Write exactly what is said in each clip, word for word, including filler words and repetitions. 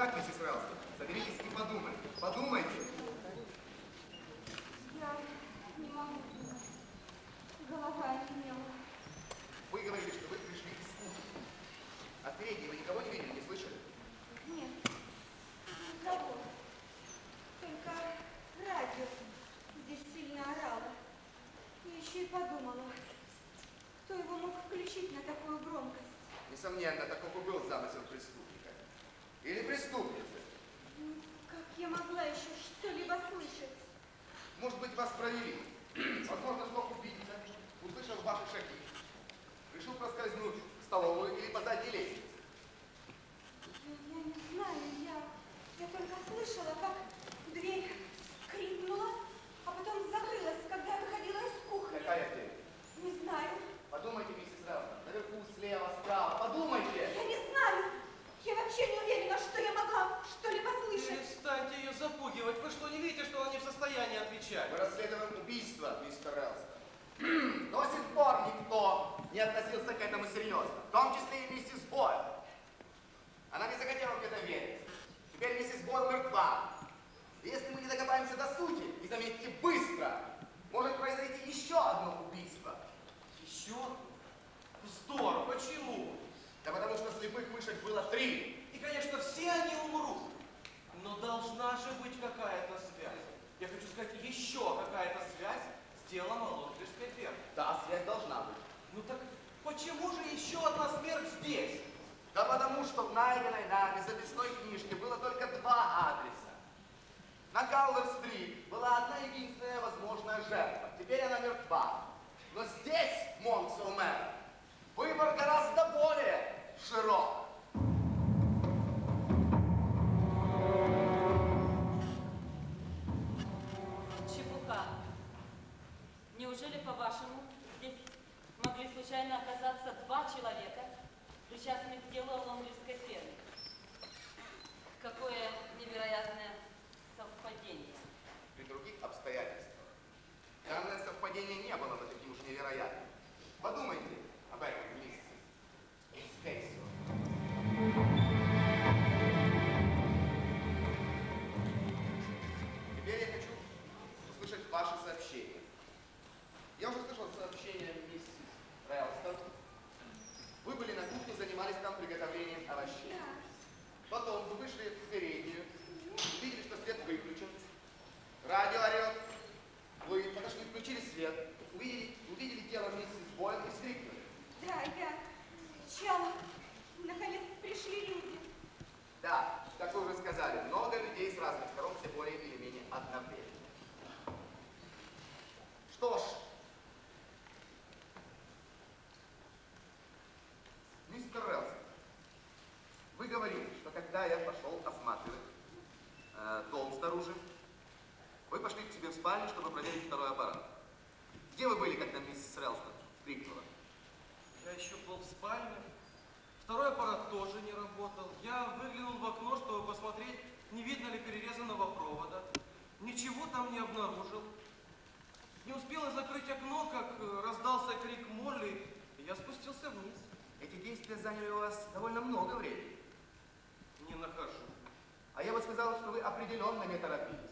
Итак, миссис Релстон, соберитесь и подумайте. Подумайте. Я не могу. Голова онемела. Вы говорили, что вы пришли из кухни. А в передней вы никого не видели, не слышали? Нет, никого. Только радио здесь сильно орало. Я еще и подумала, кто его мог включить на такую громкость. Несомненно, таков и был замысел преступника. Или преступницы. Как я могла еще что-либо слышать? Может быть, вас провели. Возможно, что убийца услышал ваши шаги. Решил проскользнуть в столовую или по задней лестнице. Я, я не знаю, я, я только слышала, как дверь скрипнула, а потом закрылась, когда я выходила из кухни. Какая дверь? Не знаю. Подумайте, миссис Релстон. Наверху, слева, справа. Подумайте. Я не знаю. Я вообще не уверена, что я могла что-либо слышать. Перестаньте ее запугивать. Вы что, не видите, что она не в состоянии отвечать? Мы расследуем убийство, мистер Релстон. До сих пор никто не относился к этому серьезно. В том числе и миссис Бойл. Она не захотела в это верить. Теперь миссис Бойл мертва. И если мы не докопаемся до сути, и заметьте, быстро, может произойти еще одно убийство. Еще? Здорово. Почему? Да потому что слепых мышек было три. И, конечно, все они умрут. Но должна же быть какая-то связь. Я хочу сказать, еще какая-то связь с делом о лондонской ферме. Да, связь должна быть. Ну так почему же еще одна смерть здесь? Да потому что в найденной нами записной книжке было только два адреса. На Галлер-стрит была одна единственная возможная жертва. Теперь она мертва. Но здесь, Монсоумер, выбор гораздо более широк. Чепуха. Неужели, по-вашему, здесь могли случайно оказаться два человека, причастных к делу о лондонской ферме? Какое невероятное совпадение. При других обстоятельствах данное совпадение не было бы таким уж невероятным. Подумайте об этом, миссис Спейсер. Теперь я хочу услышать ваши сообщения. Я уже слышал сообщение миссис Релстон. Вы были на кухне, занимались там приготовлением овощей. Потом вы вышли в переднюю, увидели, что свет выключен. Радио орет. Вы подошли, включили свет, увидели, увидели тело миссис Бойл и вскрикнули. Да, я кричала. Наконец пришли люди. Да, как вы уже сказали, много людей с разных сторон, все более или менее одновременно. Что ж, мистер Релстон, вы говорили, что когда я пошел осматривать э, дом снаружи, вы пошли к себе в спальню, чтобы проверить второй аппарат. Где вы были, когда миссис Релстон крикнула? Я еще был в спальне. Второй аппарат тоже не работал. Я выглянул в окно, чтобы посмотреть, не видно ли перерезанного провода. Ничего там не обнаружил. Не успел я закрыть окно, как раздался крик Молли, и я спустился вниз. Эти действия заняли у вас довольно много времени. Не нахожу. А я бы сказал, что вы определенно не торопились.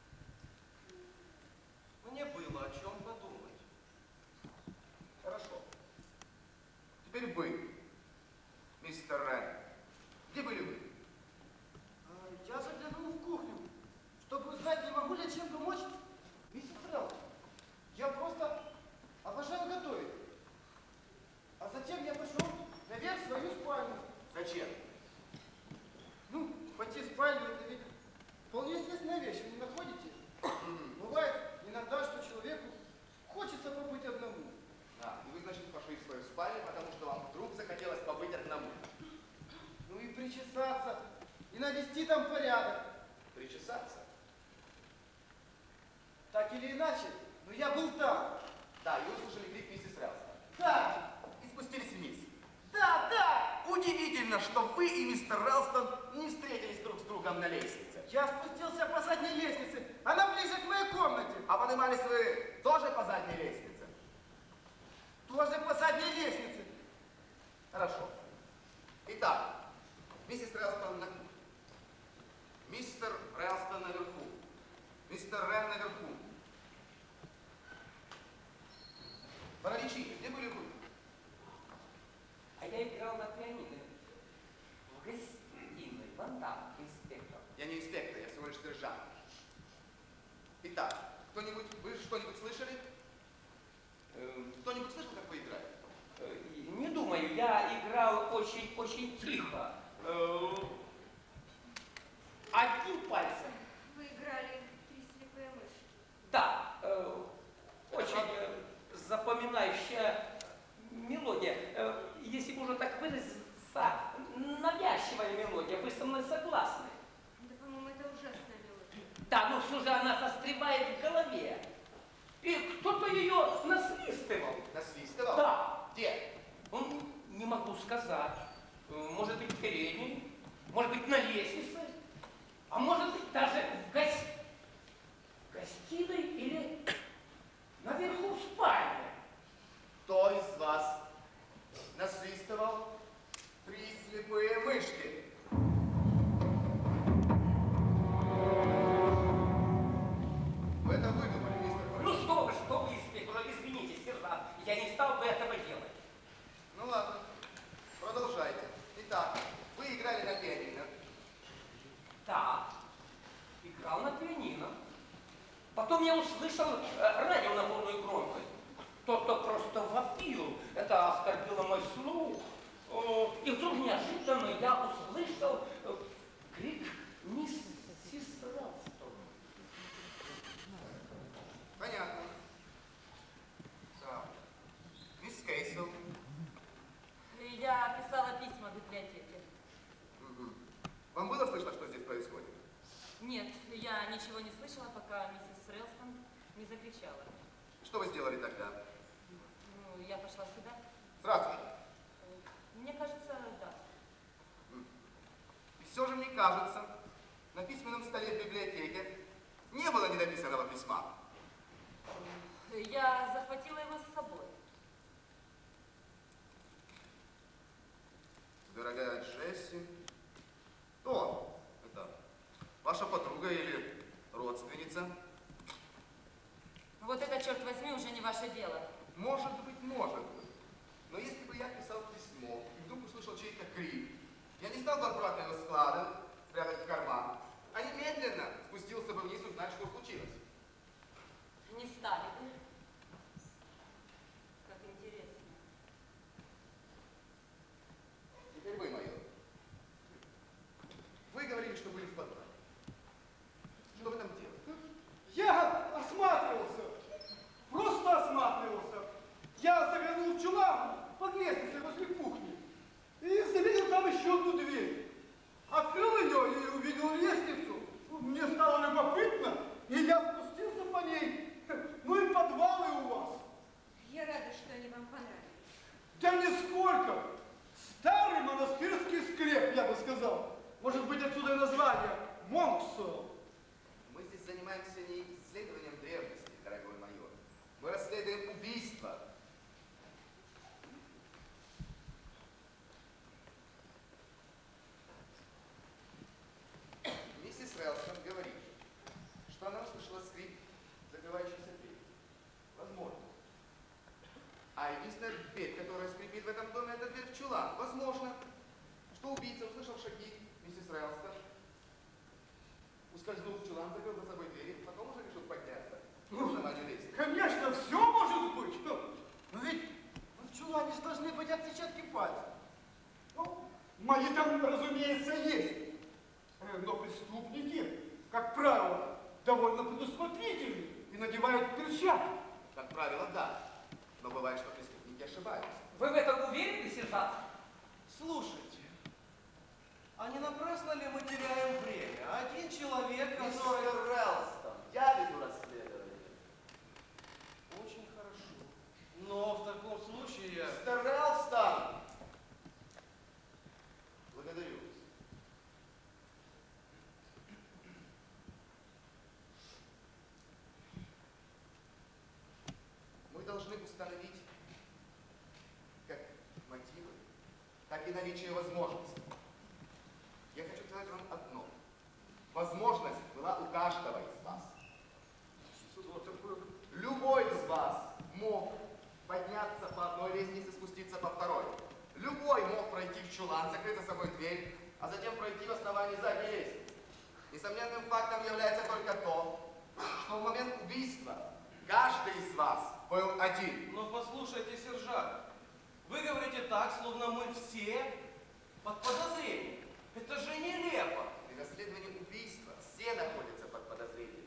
Мне было о чем подумать. Хорошо. Теперь вы, мистер Рен. Где были вы? Я заглянул в кухню, чтобы узнать, не могу ли я чем помочь миссис Релстон. Я просто обожаю готовить. А затем я пошел наверх в свою спальню. Зачем? Ну, пойти в спальню, это ведь вполне естественная вещь, вы не находите? Бывает иногда, что человеку хочется побыть одному. Да, и вы, значит, пошли в свою спальню, потому что вам вдруг захотелось побыть одному. Ну и причесаться, и навести там порядок. Причесаться? Так или иначе, но я был там. Да, и услышали крик миссис Релстон. Да, И спустились вниз. да, да. Удивительно, что вы и мистер Релстон не встретились друг с другом на лестнице. Я спустился по задней лестнице, она ближе к моей комнате. А поднимались вы тоже по задней лестнице? Тоже по задней лестнице. Хорошо. Итак, миссис Релстон на кухне. Мистер Рэлстон наверху. Мистер Рэн наверху. Боровичи, где были вы? А я играл на пианино в гостиной, вон там, инспектор. Я не инспектор, я всего лишь сержант. Итак, кто-нибудь, вы что-нибудь слышали? Эм, Кто-нибудь слышал, как вы играли? э, Не думаю, я играл очень-очень тихо. Э, Одним пальцем. Вы играли «Три слепые мыши». Да, э, очень э, запоминающая мелодия. Э, если можно так выразиться, навязчивая мелодия. Вы со мной согласны? Да, по-моему, это ужасная мелодия. Да, но все же она застревает в голове. И кто-то ее насвистывал. Насвистывал? Да. Где? Ну, не могу сказать. Э, Может быть, в передней, может быть, на лестнице, а может быть, даже в гос... гостиной или наверху в спальне. Кто из вас насвистывал «Три слепые мышки»? Вы это выдумали, мистер Ну Борис. что вы, что вы, инспектор, извините, сержант, я не стал бы этого делать. Ну ладно, продолжайте. Итак, вы играли на пианино. Да, играл на пианино. Потом я услышал э, радио на полную громкость. Кто-то просто вопил. Это оскорбило мой слух. О, и вдруг неожиданно я услышал э, крик миссис Рэлстон. Понятно. Так. Мисс Кейсел. Я писала письма в библиотеке. Мгм. Вам было слышно, что здесь происходит? Нет, я ничего не слышала, пока миссис Рэлстон не закричала. Что вы сделали тогда? Ну, я пошла сюда. Сразу же. Мне кажется, да. И все же мне кажется, на письменном столе в библиотеке не было недописанного письма. Я захватила его с собой. Дорогая Джесси. Кто это? Ваша подруга или родственница? Вот это, черт возьми, уже не ваше дело. Может быть, может быть. Но если бы я писал письмо и вдруг услышал чей-то крик, я не стал бы аккуратно его складывать, спрятать в карман, а немедленно спустился бы вниз узнать, что случилось. Не стали бы. Как интересно. Теперь вы, майор. Вы говорили, что были в подвале. Что вы там делали? Я осматривался. Просто осматривался. Я заглянул в чулан под лестницей возле кухни и заметил там еще одну дверь. Открыл ее и увидел лестницу. Мне стало любопытно, и я спустился по ней. Ну и подвалы у вас. Я рада, что они вам понравились. Да нисколько. Старый монастырский склеп, я бы сказал. Может быть, отсюда и название Монксуэлл. Мы здесь занимаемся не исследованием древности, дорогой майор. Мы расследуем убийство. Миссис Рэлстон говорит, что она услышала скрип закрывающейся двери. Возможно. А единственная дверь, которая скрипит в этом доме, это дверь в чулан. Возможно, что убийца услышал шаги миссис Рэлстон, ускользнул в чулан, закрыл за собой двери, потом уже решил подняться. Ну, Основанию лестницы. конечно, все может быть. Но ведь в чулане же должны быть отпечатки пальцев. Ну, мои там, разумеется, есть. Э, Но преступники, как правило, довольно предусмотрительны и надевают перчатки. Как правило, да. Но бывает, что преступники ошибаются. Вы в этом уверены, сержант? Слушайте, а не напрасно ли мы теряем время? Один человек, который... Мистер Рэлстон, я веду расследование. Очень хорошо. Но в таком случае я... Мистер Рэлстон! Благодарю вас. Мы должны установить как мотивы, так и наличие возможностей. Я хочу сказать вам одно. возможность была у каждого из вас. Что такое? Любой из вас мог подняться по одной лестнице, спуститься по второй. Любой мог пройти в чулан, закрыть за собой дверь, а затем пройти в основании задней лестницы. Несомненным фактом является только то, что в момент убийства каждый из вас был один. Но послушайте, сержант, вы говорите так, словно мы все под подозрением. Это же нелепо. При расследовании убийства все находятся под подозрением.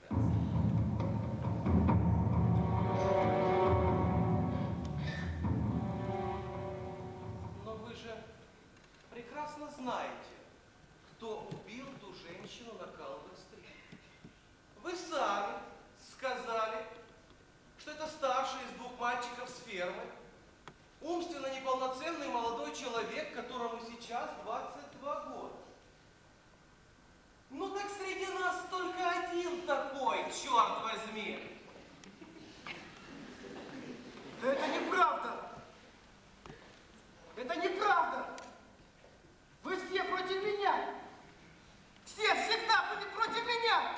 Но вы же прекрасно знаете, кто убил ту женщину на Калвер-стрит. Вы сами сказали, что это старший из двух мальчиков с фермы, умственно неполноценный молодой человек, которому сейчас двадцать два года. Ну так среди нас только один такой, черт возьми. Да это неправда! Это неправда! Вы все против меня! Все всегда были против меня!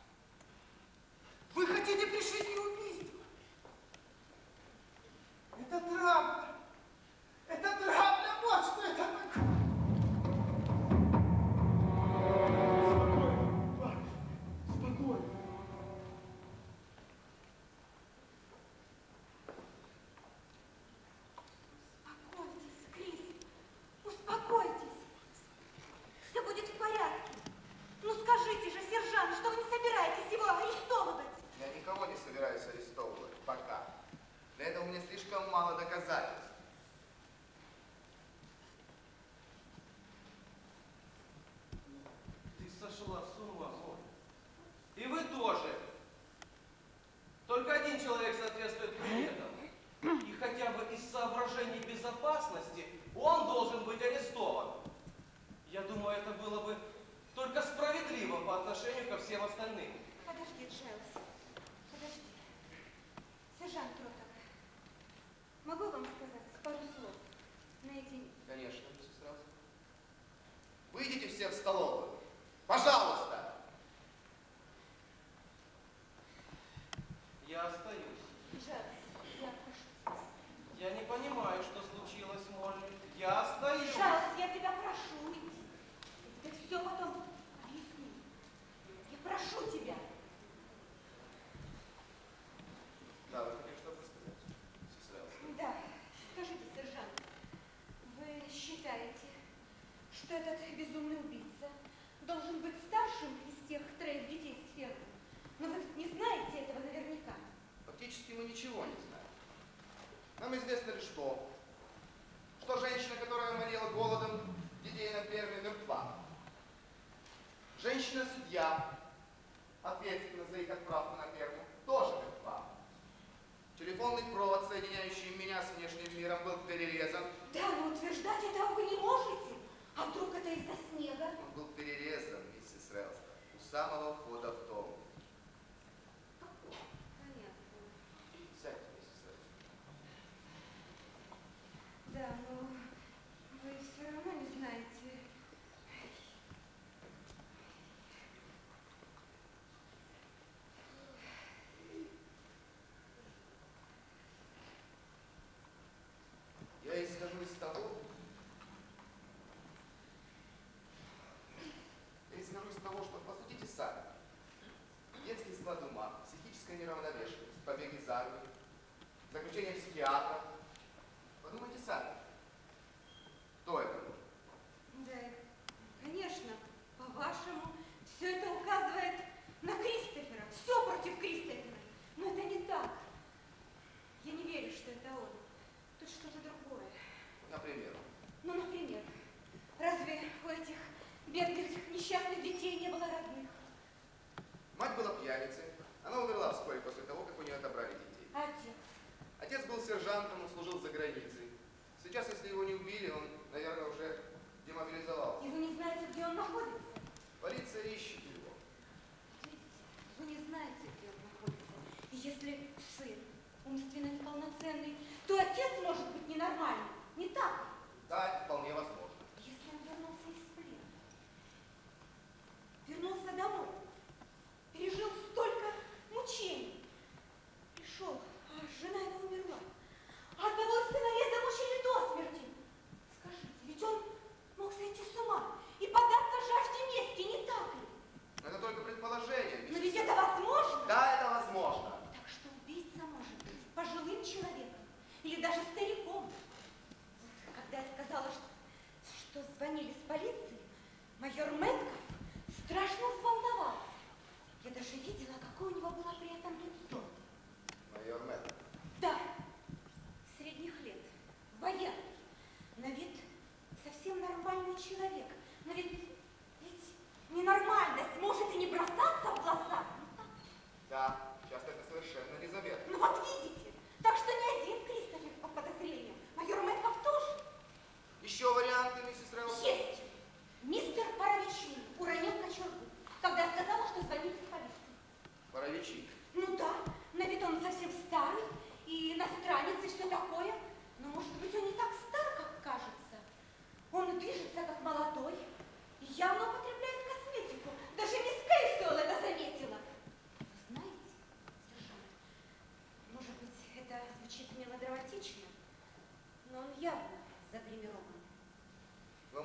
Вы хотите пришить мне убийство? Это травля! Это травля! Вот что это такое! Спокойно, парень, спокойно. Успокойтесь, Крис. Успокойтесь. Все будет в порядке. Ну скажите же, сержант, что вы не собираетесь его арестовывать? Я никого не собираюсь арестовывать пока. Для этого у меня слишком мало доказательств. Ты сошла с ума, Моль. И вы тоже. Только один человек соответствует приметам. И хотя бы из соображений безопасности он должен быть арестован. Я думаю, это было бы только справедливо по отношению ко всем остальным. Подожди, Джейлс. Подожди. Сержант Кроток, могу вам сказать пару слов наедине? Конечно, миссис Раус. Выйдите все в столовую. Пожалуйста. Я остаюсь. Джейлс, я прошу. Я не понимаю, что случилось, Молли. Я остаюсь. Джейлс, я тебя прошу. Я тебе все потом объясню. Я прошу тебя. Да, вы хотите что-то сказать, миссис Раус? Да, скажите, сержант, вы считаете, что этот безумный убийца должен быть старшим из тех троих детей с фермы? Но вы не знаете этого наверняка. Фактически мы ничего не знаем. Нам известно лишь то, что женщина, которая уморила голодом детей на ферме, мертва. Женщина-судья, ответственна за их отправку на ферму, тоже мертва. Телефонный провод, соединяющий меня с внешним миром, был перерезан. Да, но утверждать этого вы не можете. А вдруг это из-за снега? Он был перерезан, миссис Релстон, у самого входа в дом. Понятно. Сядьте, миссис Релстон. Да, но вы все равно не знаете. Я исхожу из того, я исхожу из того, что посудите сами. Детский склад ума, психическая неравновешенность, побег из армии, заключение психиатра. Подумайте сами. Кто это был? Да, конечно, по-вашему, все это указывает на Кристофера. Все против Кристофера. Но это не так. Я не верю, что это он. Тут что-то другое. Например. Ну, например, разве у этих бедных несчастных детей не было родных? Мать была пьяницей. Она умерла вскоре после того, как у нее отобрали детей. Отец. Отец был сержантом, он служил за границей. Сейчас, если его не убили, он, наверное, уже демобилизовался. И вы не знаете, где он находится? Полиция ищет его. Видите, вы не знаете, где он находится. И если сын умственно неполноценный, то отец может быть ненормальный. Не так ли? Да, это вполне возможно. Если он вернулся из плена, вернулся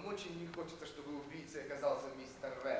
Вам очень не хочется, чтобы убийцей оказался мистер Рен.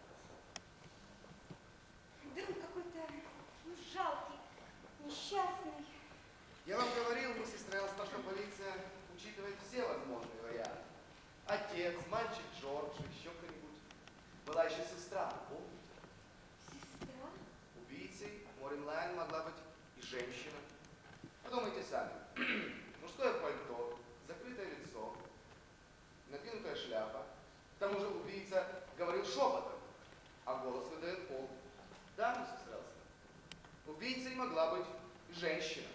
Да он какой-то, ну, жалкий, несчастный. Я вам говорил, миссис Релл, что полиция учитывает все возможные варианты. Отец, мальчик Джордж, еще кто-нибудь. Была еще сестра, помните? Сестра? Убийцей Морин Лайн могла быть и женщина. Подумайте сами. Мужское пальто, закрытое лицо, надвинутая шляпа. К тому же убийца говорил шепотом, а голос выдает пол. Да, миссис Релл? Убийцей могла быть и женщина.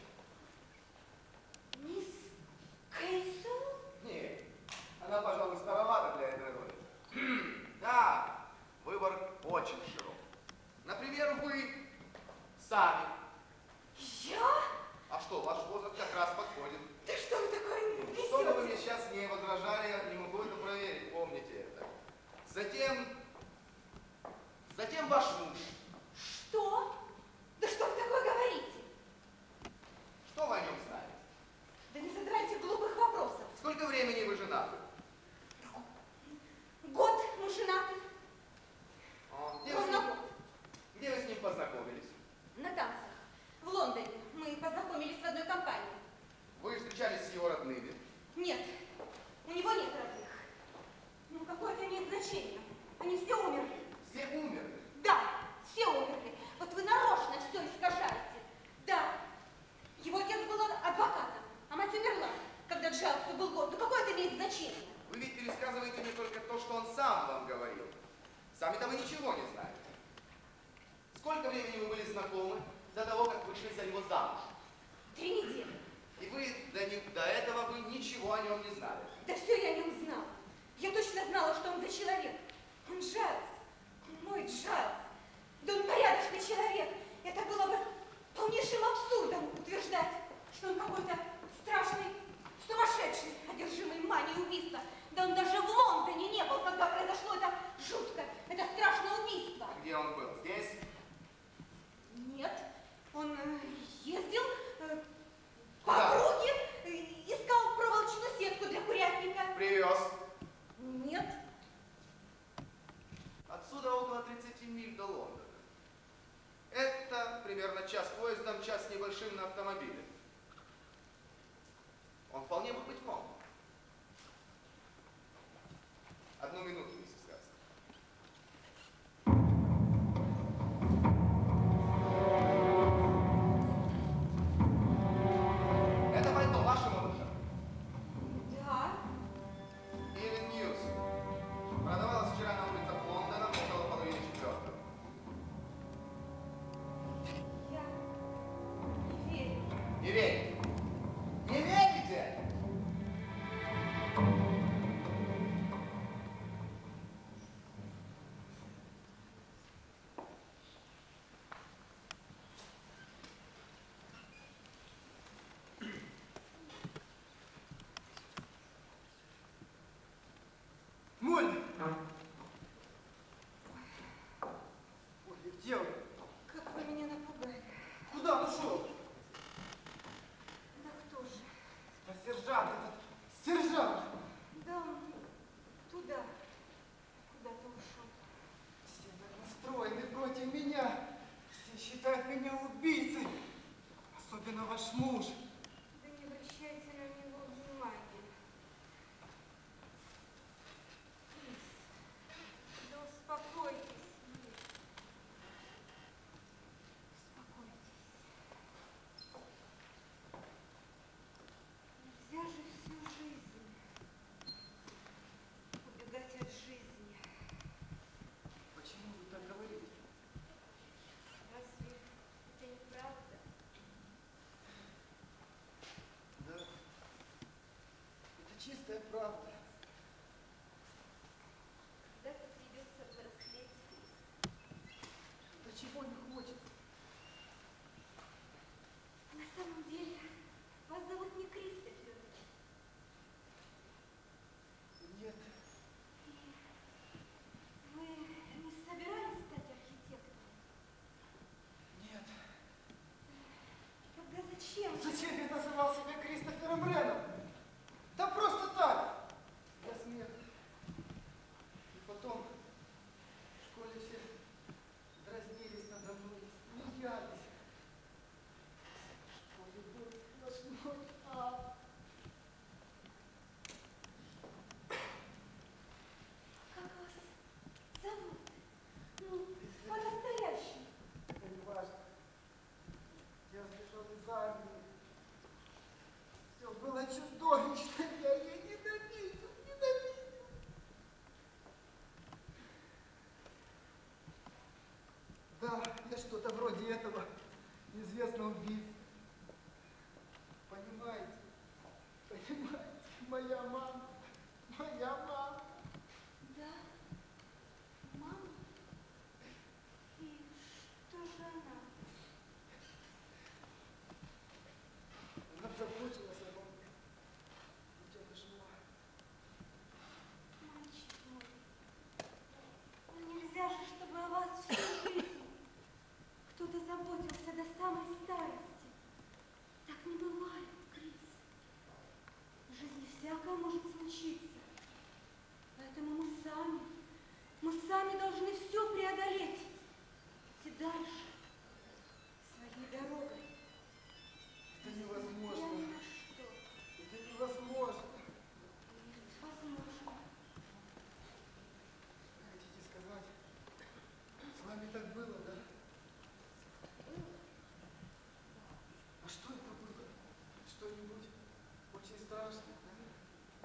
Мисс Кейсел? Нет, она, пожалуй, старовата для этой роли. Да, выбор очень широк. Например, вы сами. Я? А что, ваш возраст как раз подходит. Да что вы такое несете? Что бы вы мне сейчас не возражали, я не могу это проверить, помните это. Затем, затем ваш муж. Что? Да что вы такое говорите? Что вы о нем знаете? Да не задавайте глупых вопросов. Сколько времени вы женаты? Год мы женаты. А, где, вы с Ровно ним, год. где вы с ним познакомились? На танцах. В Лондоне. Мы познакомились в одной компании. Вы встречались с его родными? Нет, у него нет родных. Ну, какое это имеет значение? Они все умерли. Все умерли. Да, все умерли. Вот вы нарочно все искажаете. Да, его отец был адвокатом, а мать умерла, когда Джайлсу был год. Ну, какое это имеет значение? Вы ведь пересказываете мне только то, что он сам вам говорил. Сами-то вы ничего не знаете. Сколько времени вы были знакомы до того, как вышли за него замуж? Три недели. И вы до, не- до этого вы ничего о нем не знали. Да все я о нем знала. Я точно знала, что он за человек. Он Джайлс. Мой Джайлс. Да он порядочный человек. Это было бы полнейшим абсурдом утверждать, что он какой-то страшный, сумасшедший, одержимый манией убийства. Да он даже в Лондоне не был, когда произошло это жуткое, это страшное убийство. А где он был? Здесь? Нет, он э, ездил э, по Куда? округе, э, искал проволочную сетку для курятника. Привез. Нет. Отсюда около тридцати миль до Лондона. Это примерно час поездом, час с небольшим на автомобиле. Он вполне бы быть мог. Одну минуту, миссис Каст. Это пальто ваше, малыша? Да. Evening News. Продавалось вчера на улицах Лондона около половины четвертого. Я не верю. Не верите? Не верите? Молли! Ой, где он? Как вы меня напугали. Куда он ушел? Да кто же? Да сержант этот, сержант! Да он туда, куда-то ушел. Все так настроены против меня. Все считают меня убийцей. Особенно ваш муж. Да не обращайте на него внимания. Крис, да успокойтесь, мир. Успокойтесь. Нельзя же всю жизнь убегать от жизни. Почему вы так говорите? Разве это не правда? Да. Это чистая правда. Когда-то придется взрослеть, Крис. Да чего не хочет? На самом деле, вас зовут не Кристофер. Нет. Вы не собирались стать архитектором? Нет. Тогда зачем? Зачем я называл себя Кристофером Реном? Да просто так. сами. Все было чудовищно, я ее ненавидел, ненавидел. Да, я что-то вроде этого неизвестного убийцы. Понимаете? Понимаете? Моя мама. Моя мама. Да? Мама? И что же она? Она заботилась обо мне. Ведь это же мама. Мальчик мой, ну нельзя же, чтобы о вас всю жизнь кто-то заботился до самой старости. Так не бывает, Крис. В жизни всякое может случиться. Поэтому мы сами, мы сами должны все преодолеть. Идти дальше, своей дорогой. Это невозможно. Несмотря ни на что. Это невозможно. Нет, возможно. Вы хотите сказать, с вами так было, да? А что это было? Что-нибудь очень страшное, да?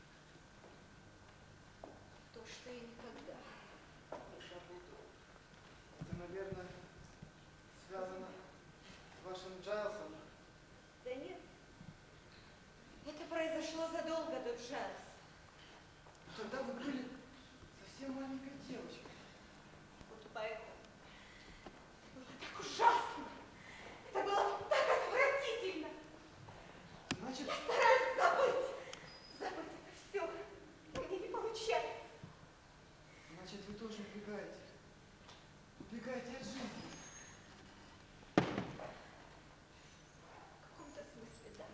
То, что я никогда не забуду. Это, наверное, связано с вашим Джайлсом. Да нет. Это произошло задолго до Джайлса. Но тогда вы были совсем маленькой девочкой. Вот поэтому. Это было так ужасно. Это было так отвратительно. Значит, Я стараюсь забыть. Забыть это все. Но мне не получается. значит, вы тоже убегаете. Убегаете от жизни. В каком-то смысле, да.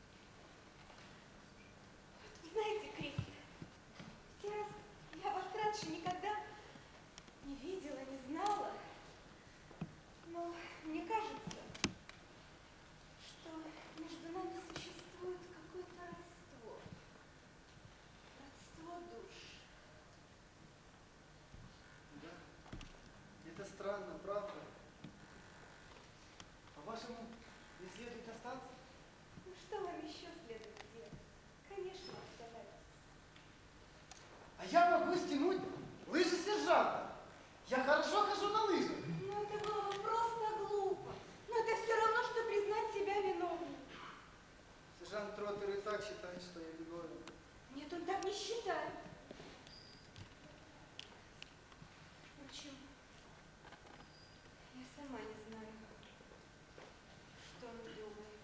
Вот, знаете, Крис, те раз я вас раньше никогда не видела, не знала. Но мне кажется, что между нами существует какое-то родство. Родство душ. Да. Это странно, правда? По-вашему, не следует остаться? Ну что вам еще следует делать? Конечно, оставайтесь. А я могу стянуть лыжи сержанта. Я хорошо хожу на лыжах. Ну это было бы просто глупо. Но это все равно, что признать себя виновным. Сержант Троттер и так считает, что я виновен. Нет, он так не считает. Впрочем, я сама не знаю, что он думает.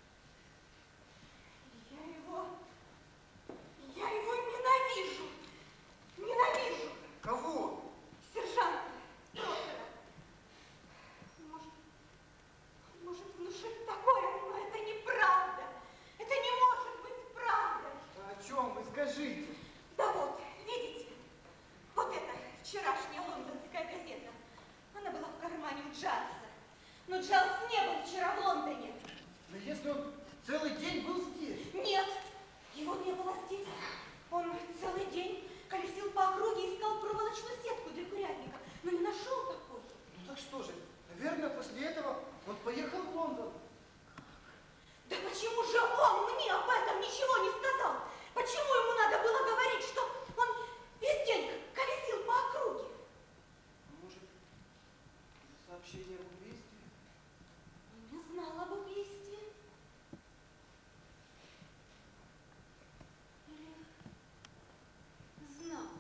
Я его... Я его ненавижу! Ненавижу! Кого? Сержанта Троттера. Может, он может внушить такое, но это неправда. Это не может быть правдой. А о чем вы скажите? Да вот, видите, вот эта вчерашняя лондонская газета. Она была в кармане у Джайлса. Но Джайлс не был вчера в Лондоне. Но если он целый день был здесь? Нет, его не было здесь. Он целый день колесил по округе и искал проволочную сетку для курятника, но не нашел такой. Ну так что же, наверное, после этого он поехал в Лондон. Да почему же он мне об этом ничего не сказал? Почему ему надо было говорить, что он весь день колесил по округе? Может, из-за сообщения об убийстве? Он не знал об убийстве. Или знал?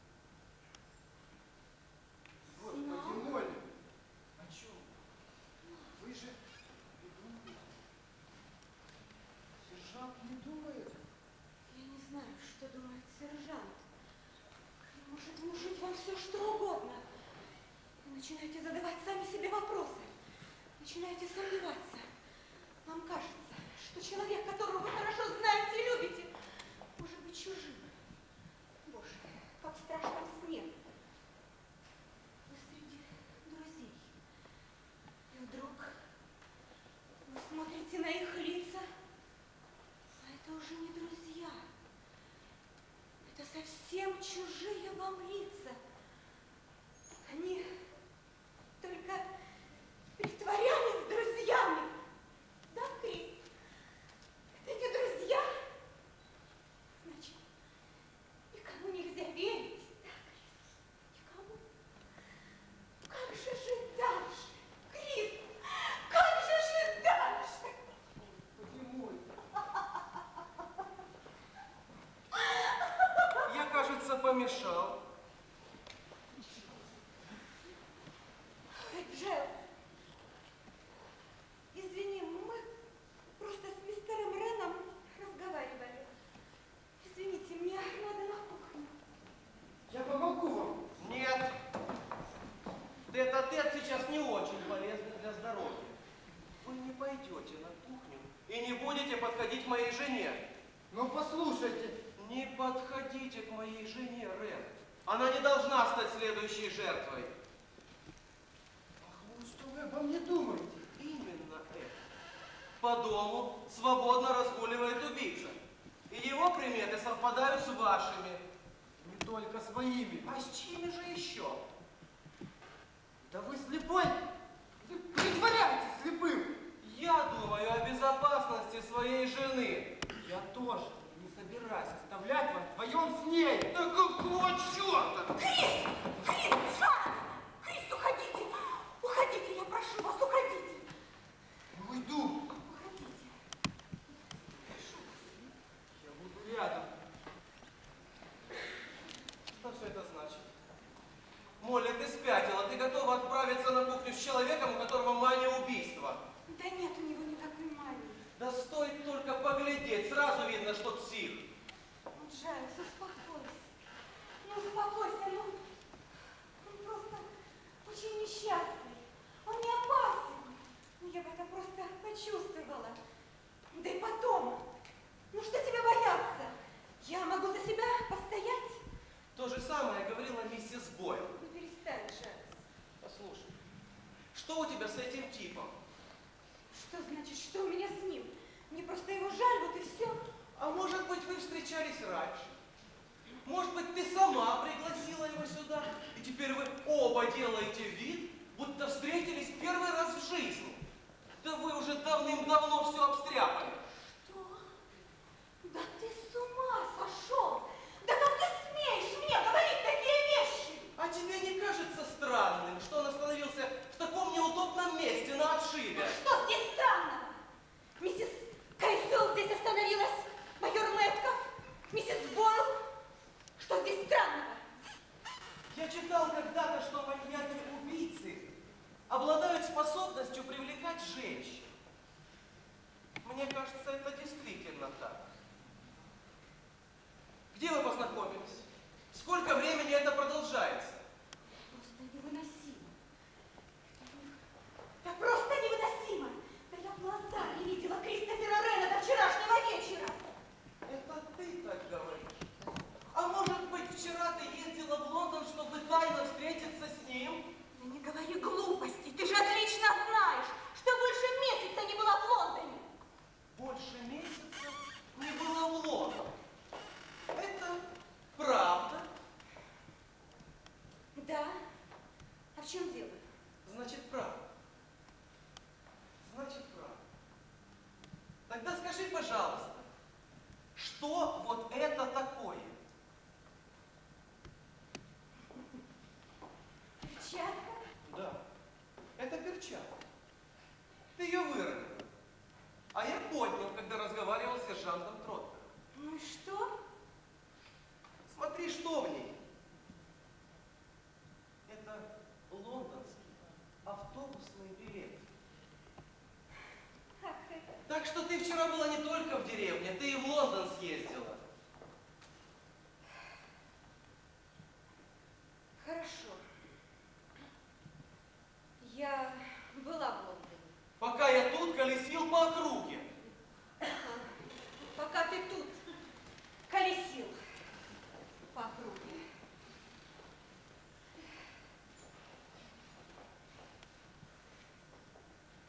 Господи Знал? мой, о чем? Вы же не думаете? Сержант не думает? Я не знаю, что думает сержант. Он может внушить вам все, что угодно. Вы начинаете задавать сами себе вопросы. Начинаете сомневаться. Вам кажется, что человек, которого вы хорошо знаете и любите, может быть чужим. Боже, как в страшном сне. Вы среди друзей. И вдруг вы смотрите на их лица, а это уже не друзья. Это совсем чужие вам лица. Они только притворялись друзьями. Да? помешал? Джайлз, извини, мы просто с мистером Реном разговаривали. Извините, мне надо на кухню. Я помогу вам. Нет. Тет-а-тет сейчас не очень полезный для здоровья. Вы не пойдете на кухню и не будете подходить к моей жене. Ну послушайте. Не подходите к моей жене, Рен. Она не должна стать следующей жертвой. Ах, вот что вы обо мне думаете? Именно это. По дому свободно разгуливает убийца. И его приметы совпадают с вашими. Не только своими. А с чьими же еще? Да вы слепой. Вы притворяетесь слепым. Я думаю о безопасности своей жены. Я тоже не собираюсь оставлять вас вдвоем с ней. Да какого черта? Крис! Крис, пожалуйста! Крис, уходите! Уходите, я прошу вас, уходите! Уйду. Уходите. Я буду рядом. Что все это значит? Молли, ты спятила. Ты готова отправиться на кухню с человеком, у которого мания убийства. Да нет у него никакой мании. Да стоит только поглядеть, сразу видно, что псих. Джайлз, успокойся. Ну, успокойся, ну. Он просто очень несчастный. Он не опасен. Ну, я бы это просто почувствовала. Да и потом. Ну, что тебе бояться? Я могу за себя постоять. То же самое говорила миссис Бойл. Ну, перестань, Джайлз. Послушай, что у тебя с этим типом? Что значит, что у меня с ним? Мне просто его жаль, вот и все. А может быть, вы встречались раньше? Может быть, ты сама пригласила его сюда, и теперь вы оба делаете вид, будто встретились первый раз в жизни. Да вы уже давным-давно все обстряпали. Что? Да ты с ума сошел! Да как ты смеешь мне говорить такие вещи? А тебе не кажется странным, что он остановился в таком неудобном месте на отшибе? Что здесь странного? Миссис Кайсел здесь остановилась, майор Мэтков, миссис Бойл. Что здесь странного? Я читал когда-то, что маньяки-убийцы обладают способностью привлекать женщин. Мне кажется, это действительно так. Где вы познакомились? Сколько времени это продолжается? Просто невыносимо. Да просто невыносимо. Да я в глаза не видела Кристофера Рена до вчерашнего вечера. Это ты так говоришь. А может быть, вчера ты ездила в Лондон, чтобы тайно встретиться с ним? Да не говори глупостей. Ты же отлично знаешь, что больше месяца не была в Лондоне. Больше месяца не было в Лондон. Это правда? Да. А в чем дело? Значит, правда. Значит, правда. Тогда скажи, пожалуйста, что вот это такое? Перчатка? Да, это перчатка. Ты ее выронила. А я поднял, когда разговаривал с сержантом Троттером. Ну и что? Смотри, что в ней. Это лондонский автобусный билет. Как это? Так что ты вчера была не только в деревне, ты и в Лондон съездила. Хорошо. Я была в Лондоне. Пока я тут колесил по округе. Пока ты тут колесил по округе.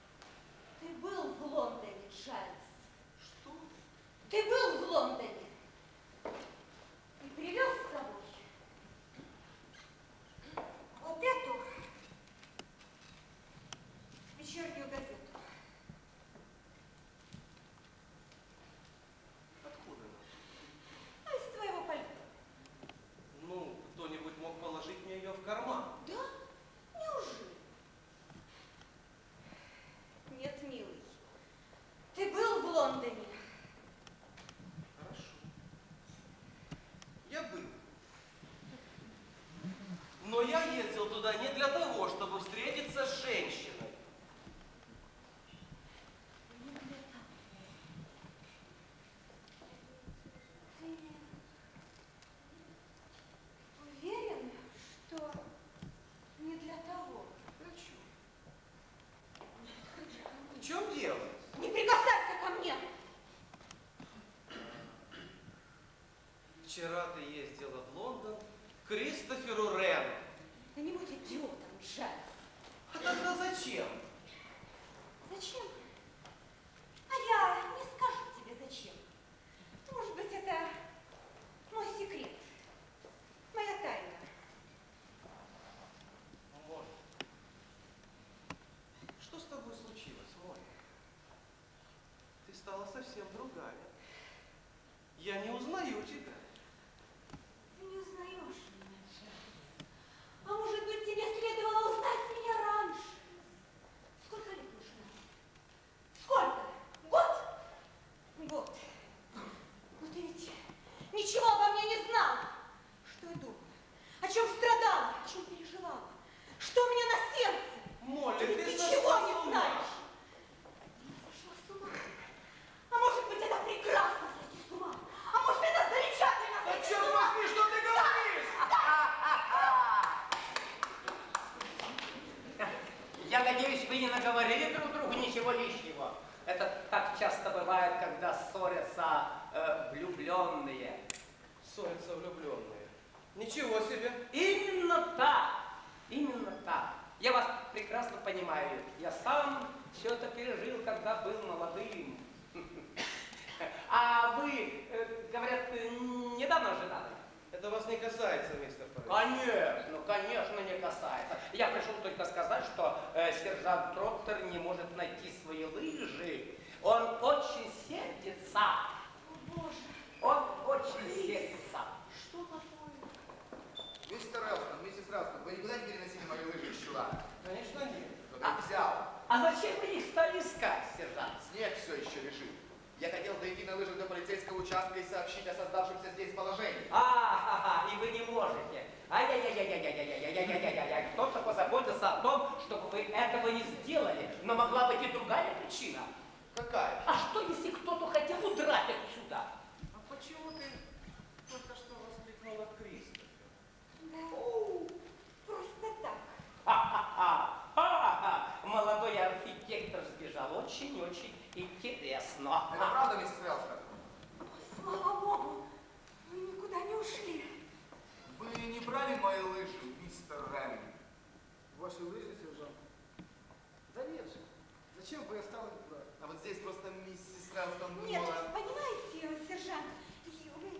Ты был в Лондоне, Джайлз? Что? Ты был в Лондоне? Вчера ты ездила в Лондон к Кристоферу Рену. Да не будь идиотом, Джайлз. А тогда зачем? Зачем? А я не скажу тебе зачем. Может быть, это мой секрет, моя тайна. Может. Что с тобой случилось, Моля? Ты стала совсем другая. Я не узнаю тебя. Ты не узнаешь меня, Джайлз. А может быть, тебе следовало узнать меня раньше? Сколько лет мы женаты? Сколько? Год? Год. Но ты ведь ничего обо мне не знал. Что я думала? О чем страдала? О чем переживала? Что у меня на сердце? Молли, ты, ты ничего сошла не с ума. знаешь. Я сошла с ума. А может быть, это прекрасно сойти с ума. А может, это замечательно Да сойти с черт ума. возьми, что ты говоришь? Я надеюсь, вы не наговорили друг другу ничего лишнего. Это так часто бывает, когда ссорятся э, влюбленные. Ссорятся влюбленные. Ничего себе. Именно так. Именно так. Я вас прекрасно понимаю. Я сам все это пережил, когда был молодым. А вы, э, говорят, недавно женаты? Это вас не касается, мистер Париж. Конечно, конечно, не касается. Я пришел только сказать, что э, сержант Троттер не может найти свои лыжи. Он очень сердится. О, Боже. Он очень сердится. Что такое? Мистер Релстон, миссис Релстон, вы никуда не переносили мои лыжи из чулана? Конечно, нет. Кто-то их взял. А зачем вы их стали искать, сержант? Снег все еще лежит. Я хотел дойти на лыжах до полицейского участка и сообщить о создавшемся здесь положении. А, и вы не можете. Ай-яй-яй-яй-яй-яй-яй-яй-яй-яй-яй. Кто-то позаботился о том, чтобы вы этого не сделали. Но могла быть и другая причина. Какая? А что, если кто-то хотел удрать отсюда? А почему ты только что воскликнула Кристофер? Да, просто так. Ха-ха-ха! Ха-ха-ха! Молодой архитектор сбежал. Очень-очень интересно. Это правда, миссис Релстон? Слава Богу, вы никуда не ушли. Вы не брали мои лыжи, мистер Рен? Ваши лыжи, сержант? Да нет же. Зачем бы я стал их брать? А вот здесь просто миссис Релстон Нет, думала... понимаете, сержант, и вы-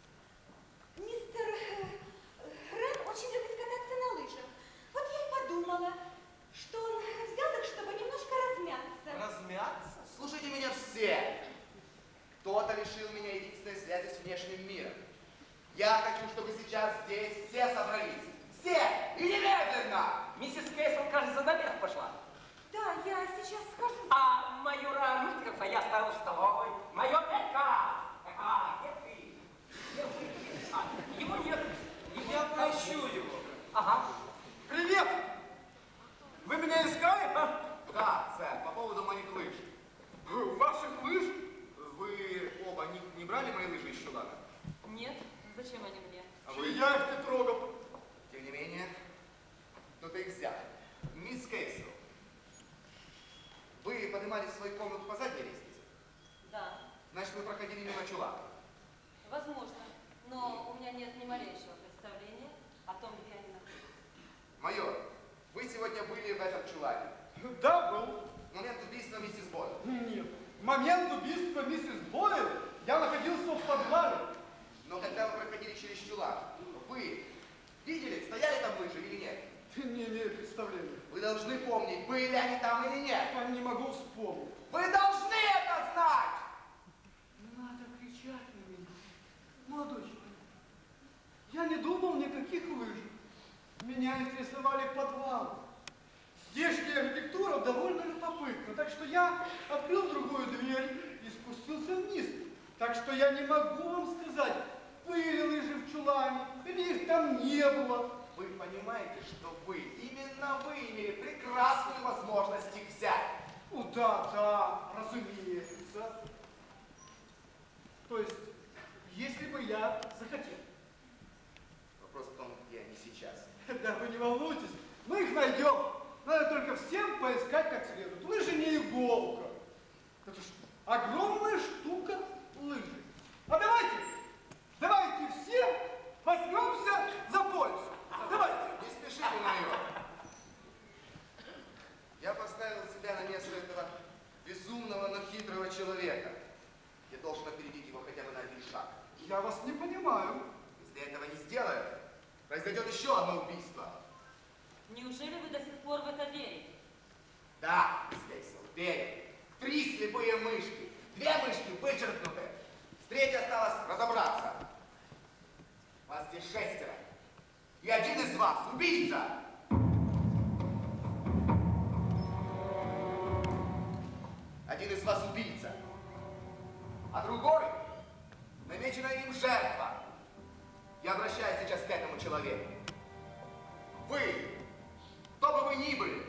мистер э, Рен очень любит кататься на лыжах. Вот я и подумала, что он взял их, чтобы немножко размяться. Размяться? Слушайте меня все! Кто-то лишил меня единственной связи с внешним миром. Я хочу, чтобы сейчас здесь все собрались. Все! И немедленно! Миссис Кейсон, кажется, наверх пошла. Да, я сейчас схожу. А майора Миткова я оставил в столовой. Майор Митка! А, где ты? Где вы? А, его нет. Его Я нет. поищу его. Ага. Привет! Вы меня искали? А? Да, сэр, по поводу моих лыж. Ваших лыж? Вы оба не, не брали мои лыжи из чулана? Нет, зачем они мне? А вы... Я их не трогал. Тем не менее, кто-то их взял. Мисс Кейсел, вы поднимались в свою комнату по задней лестнице? Да, Значит, вы проходили мимо чулана. возможно, но у меня нет ни малейшего представления о том, где они находятся. Майор, вы сегодня были в этом чулане. Да, был. В момент убийства миссис Бойл. Нет. В момент убийства миссис Бойл я находился в подвале. Но когда вы проходили через чулан, вы видели, стояли там лыжи или нет? Не имею представления. Вы должны помнить, были они там или нет. Я не могу вспомнить. Вы должны это знать! Не надо кричать на меня. Молодой человек, я не думал никаких лыж. Меня интересовали подвалы. Здешняя архитектура довольно любопытна, так что я открыл другую дверь и спустился вниз. Так что я не могу вам сказать, были лыжи в чулане, или их там не было. Вы понимаете, что вы, именно вы имели прекрасную возможность их взять. Ну да, да, разумеется. То есть, если бы я захотел. Вопрос в том, где они сейчас. Да вы не волнуйтесь, мы их найдем. Надо только всем поискать как следует. Лыжи не иголка. Это ж огромная штука лыжи. А давайте, давайте все Я вас не понимаю. Если этого не сделают, произойдет еще одно убийство. Неужели вы до сих пор в это верите? Да, Стейсел, верю. Три слепые мышки. Две мышки вычеркнуты. С третьей осталось разобраться. Вас здесь шестеро. И один из вас убийца. Один из вас убийца. А другой намечена им жертва. Я обращаюсь сейчас к этому человеку. Вы, кто бы вы ни были,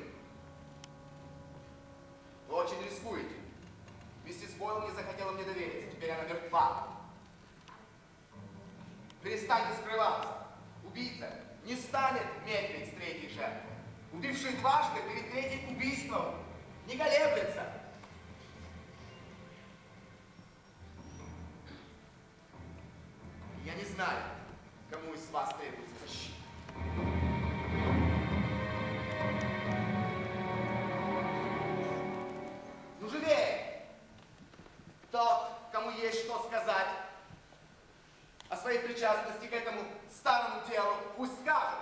вы очень рискуете. Миссис Бойл не захотела мне довериться, теперь она мертва. Перестаньте скрываться. Убийца не станет медлить с третьей жертвой. Убивший дважды перед третьим убийством не колеблется. Я не знаю, кому из вас требуется защита. Ну, живее! Тот, кому есть что сказать о своей причастности к этому старому делу, пусть скажет.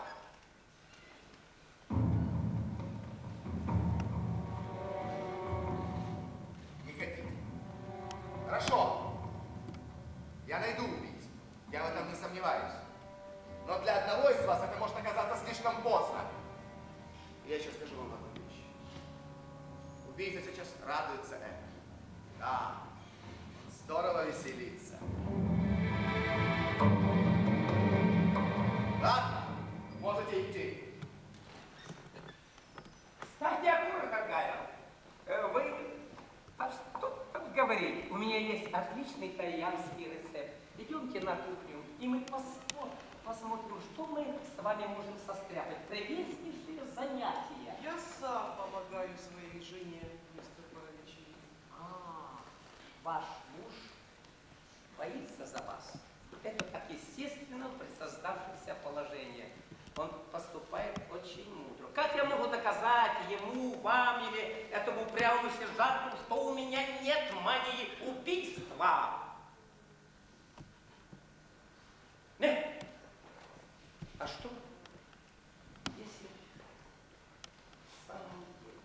Не хотите? Хорошо. Я найду убийцу. Я в этом не сомневаюсь. Но для одного из вас это может оказаться слишком поздно. И я еще скажу вам одну вещь. Убийца сейчас радуется этому. Да, здорово веселится. Ладно, можете идти. Кстати, Акура дорогая, э, вы а что тут говорить? У меня есть отличный итальянский рецепт. Идемте на кухню, и мы посмотрим, посмотрим, что мы с вами можем состряпать. Прелестнейшие занятия. Я сам помогаю своей жене, мистер Параличи. А, ваш муж боится за вас. Это так естественно при создавшемся положении. Он поступает очень мудро. Как я могу доказать ему, вам или этому упрямому сержанту, что у меня нет мании убийства? Нет. А что, если в самом деле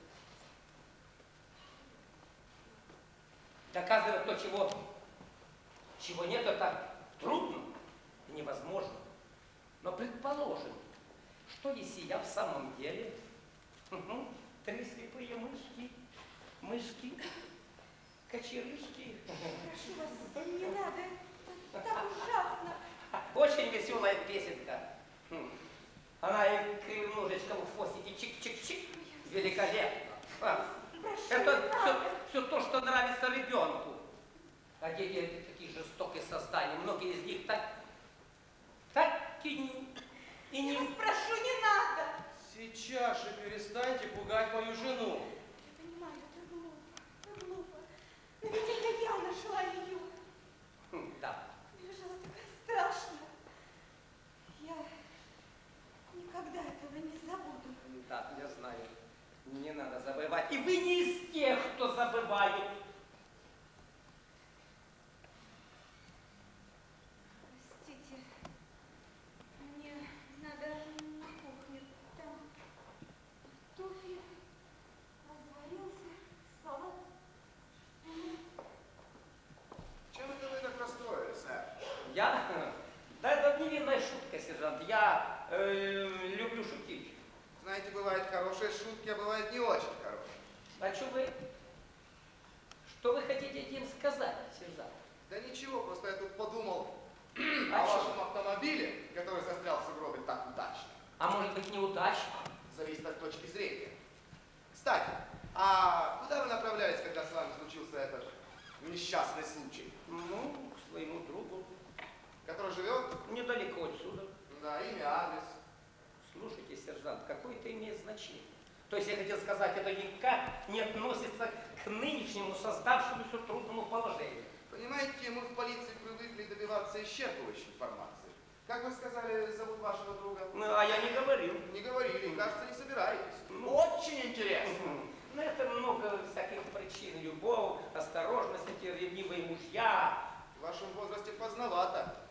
доказывать то, чего, чего нет, это трудно и невозможно. Но предположим, что если я в самом деле угу, три слепые мышки, мышки, кочерышки. Прошу вас, не надо. Это так ужасно. Очень веселая песенка. Она и немножечко в хвостике чик-чик-чик. Великолепно. А, это все, все то, что нравится ребенку. А дети такие жестокие создания. Многие из них так, так и не... И не... Я вас прошу, не надо. Сейчас же перестаньте пугать мою жену. Я понимаю, это глупо, это глупо. Но ведь это я нашла ее. Да. Мне было такая страшная. Я никогда этого не забуду. Да, я знаю. Не надо забывать. И вы не из тех, кто забывают. Простите, мне надо на кухню. Там туфли развалился, салат. Чем это вы так расстроились, сэр? Я? Да это невинная шутка, сержант. Я э, люблю шутить. Знаете, бывают хорошие шутки, а бывают не очень хорошие. А что вы... Что вы хотите этим сказать, сержант? Да ничего, просто я тут подумал А о чё? вашем автомобиле, который застрял в сугробе так удачно. А может быть неудачно? Зависит от точки зрения. Кстати, а куда вы направлялись, когда с вами случился этот несчастный случай? Ну, к своему другу. Который живет? Недалеко отсюда. Да, имя, адрес. Слушайте, сержант, какое это имеет значение? То есть я хотел сказать, это никак не относится к нынешнему создавшемуся трудному положению. Понимаете, мы в полиции привыкли добиваться исчерпывающей информации. Как вы сказали, зовут вашего друга? Ну, а я не говорил. Не говорили, и, кажется, не собираетесь. Ну. Очень интересно. Ну, это много всяких причин. Любовь, осторожность, эти ревнивые мужья. В вашем возрасте поздновато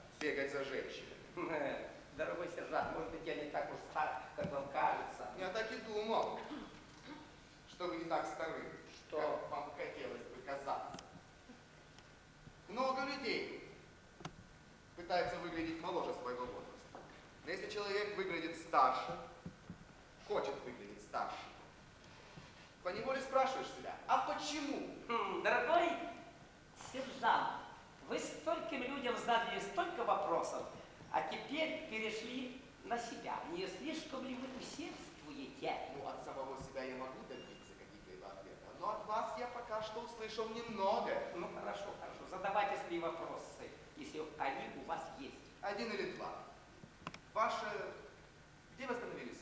детей пытаются выглядеть моложе своего возраста. Но если человек выглядит старше, хочет выглядеть старше, поневоле спрашиваешь себя, а почему? Хм, дорогой сержант, вы стольким людям задали столько вопросов, а теперь перешли на себя. Не слишком ли вы усердствуете? Ну, от самого себя я могу добиться каких-либо ответов, но от вас я пока что услышал немного. Ну, хорошо, хорошо. Задавайте свои вопросы, если они у вас есть. Один или два. Ваши... Где вы остановились?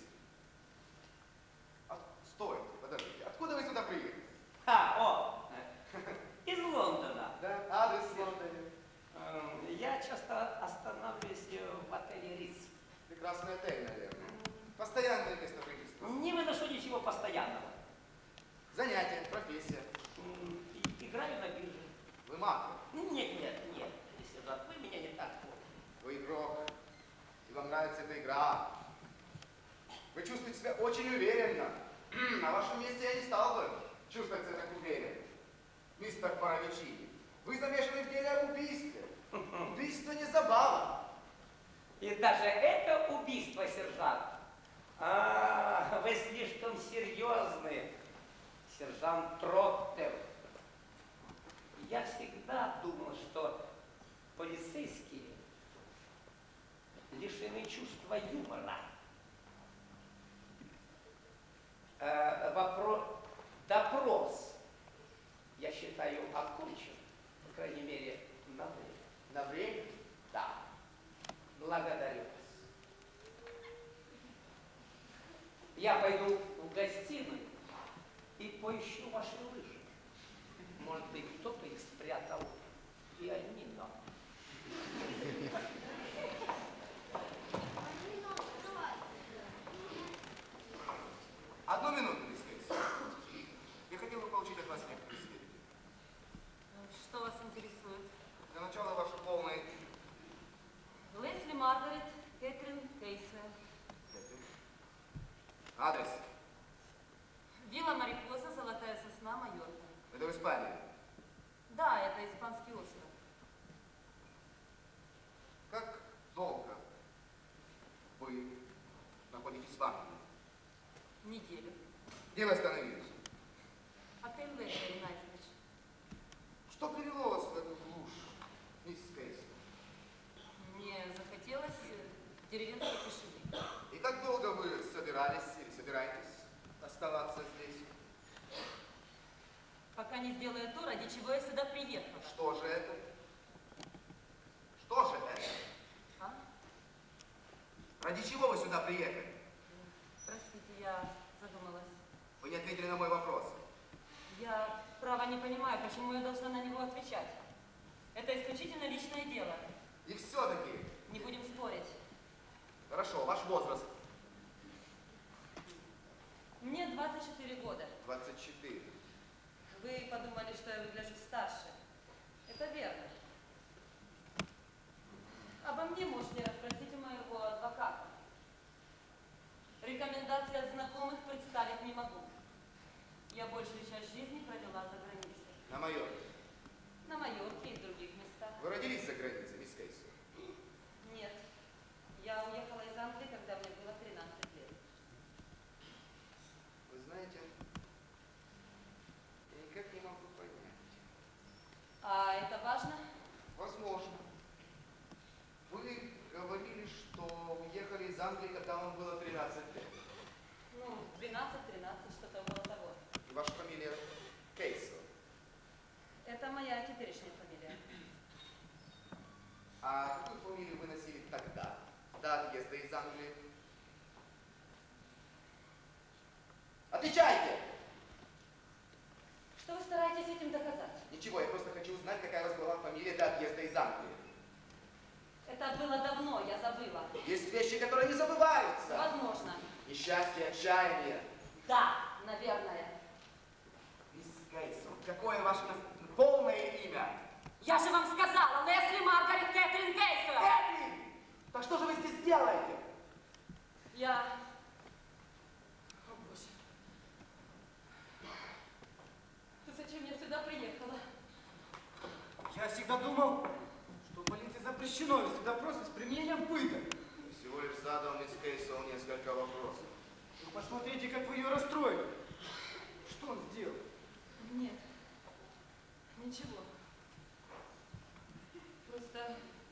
А, стойте, подождите. Откуда вы сюда приехали? А, о, из Лондона. Да, адрес в Лондоне. Эм, Я часто останавливаюсь в отеле Риц. Прекрасный отель, наверное. Постоянное место жительства. Не выношу ничего постоянного. Занятие, профессия. М, и- Играю на бирже. Вы макро. Нет, нет, нет, сержант, вы меня не так поняли. Вы игрок. И вам нравится эта игра. Вы чувствуете себя очень уверенно. На вашем месте я не стал бы чувствовать себя так уверенно. Мистер Паравичини, вы замешаны в деле об убийстве. Убийство не забава. И даже это убийство, сержант. А, вы слишком серьезны, сержант Троттер. Я всегда думал, что полицейские лишены чувства юмора. Э, вопрос, допрос, я считаю, окончен, по крайней мере, на время. На время? Да. Благодарю вас. Я пойду в гостиную и поищу ваши лыжи. Может быть, кто-то их спрятал в пианино. Одну минуту, мисс Кейс. Я хотел бы получить от вас некоторые сведения. Что вас интересует? Для начала ваше полное имя. Лесли Маргарет Кэтрин Кейсер. Адрес. Вилла Марикоза, Золотая Сосна, Майорка. Это в Испании. Да, это испанский остров. Как долго вы находитесь в Англии? Неделю. Где вы остановились? Отель Лесли, Найтвич. Что привело вас в эту глушь, мисс Кейс? Мне захотелось э, деревенской тишины. И как долго вы собирались или собираетесь оставаться здесь? Пока не сделаю то, ради чего я сюда приехала. Что же это? Что же это? А? Ради чего вы сюда приехали? Простите, я задумалась. Вы не ответили на мой вопрос. Я, право, не понимаю, почему я должна на него отвечать. Это исключительно личное дело. И все-таки, Не будем спорить. хорошо, ваш возраст Мне двадцать четыре года. двадцать четыре. Вы подумали, что я выгляжу старше. Это верно. Обо мне можете расспросить у моего адвоката. Рекомендации от знакомых представить не могу. Я большую часть жизни провела за границей. На Майорке. На Майорке и в других местах. Вы родились за границей, мисс Кейс? Нет. Я уехала из Англии, когда мне было тринадцать лет. Вы знаете, я никак не могу понять. А это важно? Возможно. Вы говорили, что уехали из Англии, когда вам было тринадцать лет. Ну, двенадцать-тринадцать, что-то около того. И ваша фамилия Кейсел. Это моя теперешняя фамилия. А какую фамилию вы носили тогда, до отъезда из Англии? Отвечайте! Что вы стараетесь этим доказать? Ничего, я просто хочу узнать, какая у вас была фамилия до отъезда из Англии. Это было давно, я забыла. Есть вещи, которые не забываются. Возможно. Несчастье, отчаяние. Да, наверное. Мисс Кейсел, какое ваше нас- полное имя? Я же вам сказала, Лесли Маргарет Кэтрин Кейсер! Кэтрин! Так что же вы здесь делаете? Я... О, Боже. Ты зачем я сюда приехала? Я всегда думал, запрещено вести допросы с применением пыток. Всего лишь задал мисс Кейсел несколько вопросов. Вы посмотрите, как вы ее расстроили. Что он сделал? Нет, ничего. Просто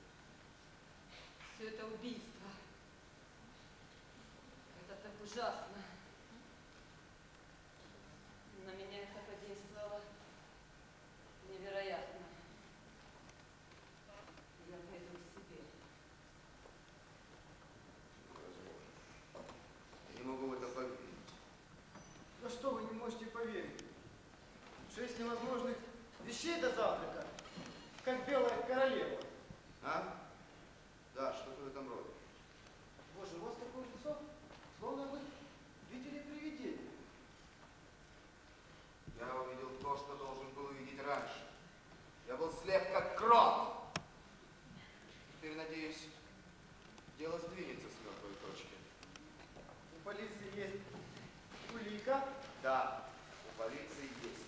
все это убийство. Это так ужасно. На меня это подействовало невероятно. Я пойду к себе. Я не могу в это поверить. Да что вы не можете поверить? Шесть невозможных вещей до завтрака, как белая королева. А? Да, что-то в этом роде. Боже, у вас такое лицо, словно вы видели привидение. Я увидел то, что должен был увидеть раньше. Я был слеп, как крот. Теперь, надеюсь, дело сдвинется с мертвой точки. У полиции есть улика. Да, у полиции есть.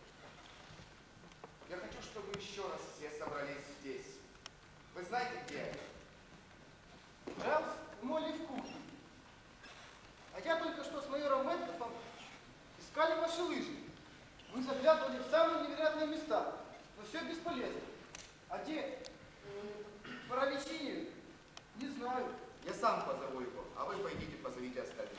Я хочу, чтобы еще раз все собрались здесь. Вы знаете, где это? Рэлс и Молли в кухне. А я только что с майором Мэткофом искали ваши лыжи. Мы заглядывали в самые невероятные места, но все бесполезно. А где Боровичини, не знаю. Я сам позову его, а вы пойдите позовите остальных.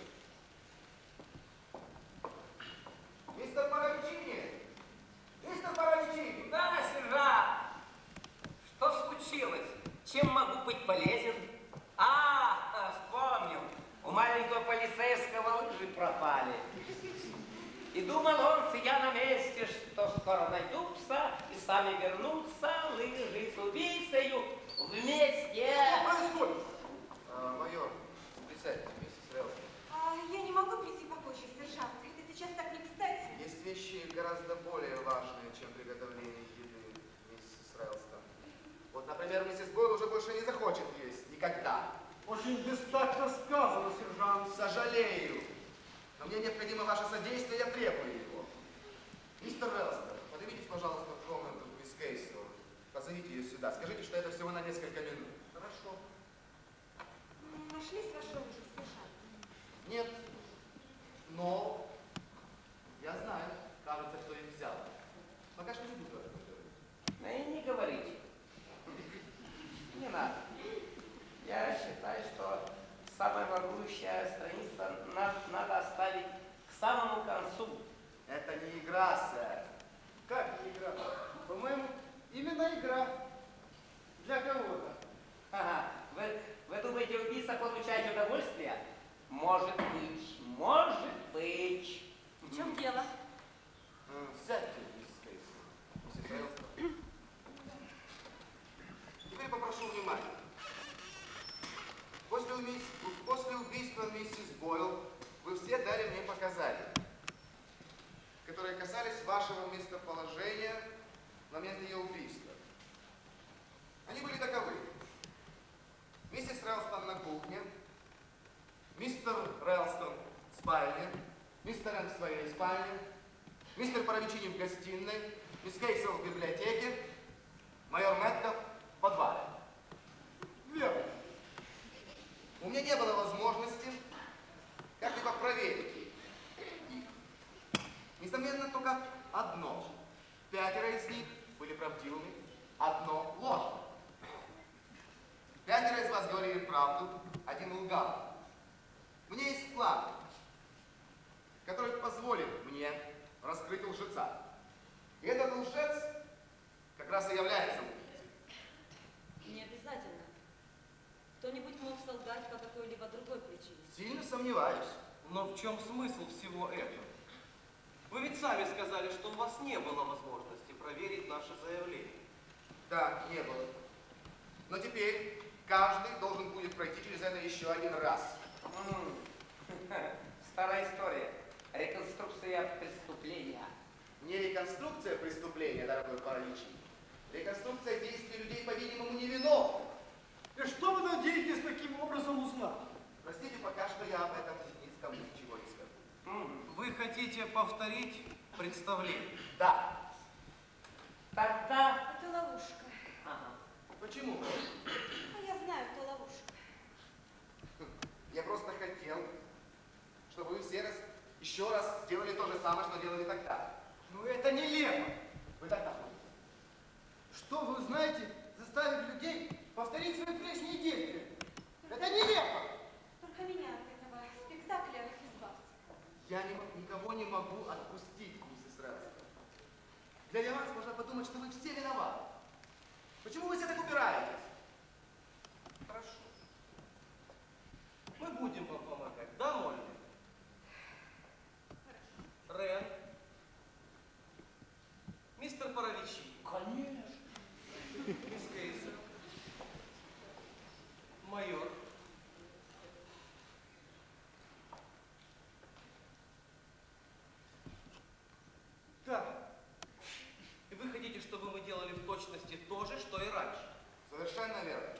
Мистер Боровичини! Мистер Боровичини! Да, сержант! Что случилось? Чем могу быть полезен? А, вспомнил. У маленького полицейского лыжи пропали. И думал он, сидя на месте, что скоро найдутся и сами вернутся лыжи с убийцею вместе. Что происходит? А, майор, присядьте, миссис Рэлс. А, я не могу прийти попозже, сержант. Это сейчас так не кстати. Есть вещи гораздо более важные, чем приготовление еды, миссис Рэлстон. Вот, например, миссис Бойл уже больше не захочет есть. Никогда. Очень бестактно сказано, сержант. Сожалею. Но мне необходимо ваше содействие, я требую его. Мистер Рэлстон, поднимитесь, пожалуйста, в комнату мисс Кейсел. Позовите ее сюда. Скажите, что это всего на несколько минут. Хорошо. Нашлись ваши лыжи, сержант? Нет. Но я знаю, кажется, кто их взял. Пока что не буду об этом говорить. Ну и не говорите. Не надо. Я считаю, что самая волнующая страница надо, надо оставить к самому концу. Это не игра, сэр. Как не игра? По-моему, именно игра. Для кого-то. Ага. Вы, вы думаете, убийца получает удовольствие? Может быть, может быть. В чем дело? М, Сядьте, миссис Кейсел. Миссис Рэлстон. Теперь попрошу внимания. После, уми... После убийства миссис Бойл вы все дали мне показания, которые касались вашего местоположения в момент ее убийства. Они были таковы. Миссис Рэлстон на кухне, мистер Рэлстон в спальне, мистер Рэнк в своей спальне, мистер Боровичини в гостиной, мисс Кейсел в библиотеке, майор Мэтков в подвале. Верно. У меня не было возможности как-либо проверить их. Несомненно, только одно. Пятеро из них были правдивыми, одно ложным. Пятеро из вас говорили правду, один лгал. У меня есть план, который позволит мне раскрыть лжеца. И этот лжец как раз и является убийцей. Не обязательно. Кто-нибудь мог солгать по какой-либо другой причине. Сильно сомневаюсь. Но в чем смысл всего этого? Вы ведь сами сказали, что у вас не было возможности проверить наше заявление. Да, не было. Но теперь каждый должен будет пройти через это еще один раз. М, Старая история. Реконструкция преступления. Не реконструкция преступления, дорогой Боровичини. Реконструкция действий людей, по-видимому, невиновных. И что вы надеетесь таким образом узнать? Простите, пока что я об этом никому ничего не скажу. М, Вы хотите повторить представление? Да. Тогда... Это ловушка. Ага. Почему? Что вы знаете, заставить людей повторить свои прежние действия? Это нелепо! Только меня от этого спектакля избавьте. Я не, никого не могу отпустить, миссис Рэлстон. Для вас можно подумать, что вы все виноваты. Почему вы все так упираетесь? Хорошо. Мы будем вам помогать, да, Молли? Рен. Мистер Параличи. Конечно. Мисс Кейсер. Майор. Так. И вы хотите, чтобы мы делали в точности то же, что и раньше? Совершенно верно.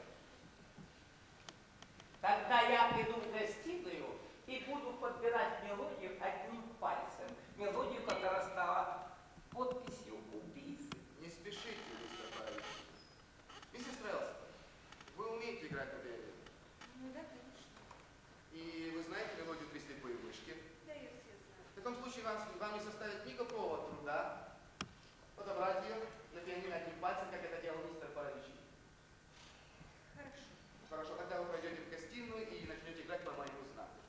Тогда я приду в гостиную и буду подбирать мелодию одним пальцем. Мелодию, которая стала подписью убийцы. Не спешите, мистер Паралич. Миссис Рэлстон, вы умеете играть на пианино? Ну да, конечно. И вы знаете мелодию «Три слепые мышки»? Да, я все знаю. В таком случае вам, вам не составит никакого труда подобрать ее на пианино одним пальцем, как это делал мистер Параличи. Хорошо. Хорошо, тогда вы пройдете в гостиную и начнете играть по моему знаку.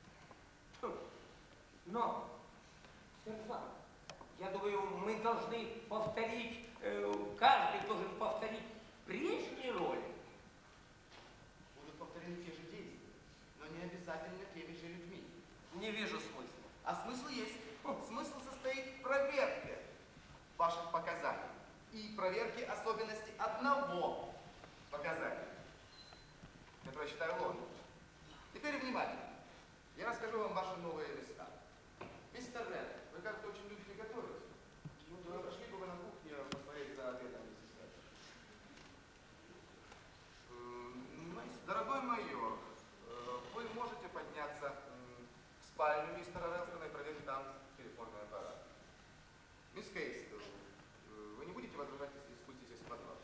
Но, сержант, я думаю, мы должны повторить, э, каждый должен повторить прежние роли. Будут повторены те же действия, но не обязательно теми же людьми. Не вижу смысла. А смысл есть. Смысл состоит в проверке ваших показаний и проверке особенностей одного показания, который я считаю ложным. Теперь внимание. Я расскажу вам ваши новые места. Мистер Рен, вы как-то очень любите готовить. Ну, то пошли бы вы на кухню посмотреть за обедом, миссис Рен. М, Дорогой майор, э, вы можете подняться м, в спальню мистера Ренстона и проверить там телефонный аппарат. Мисс Кейс, э, вы не будете возражать, если спуститесь в подвал?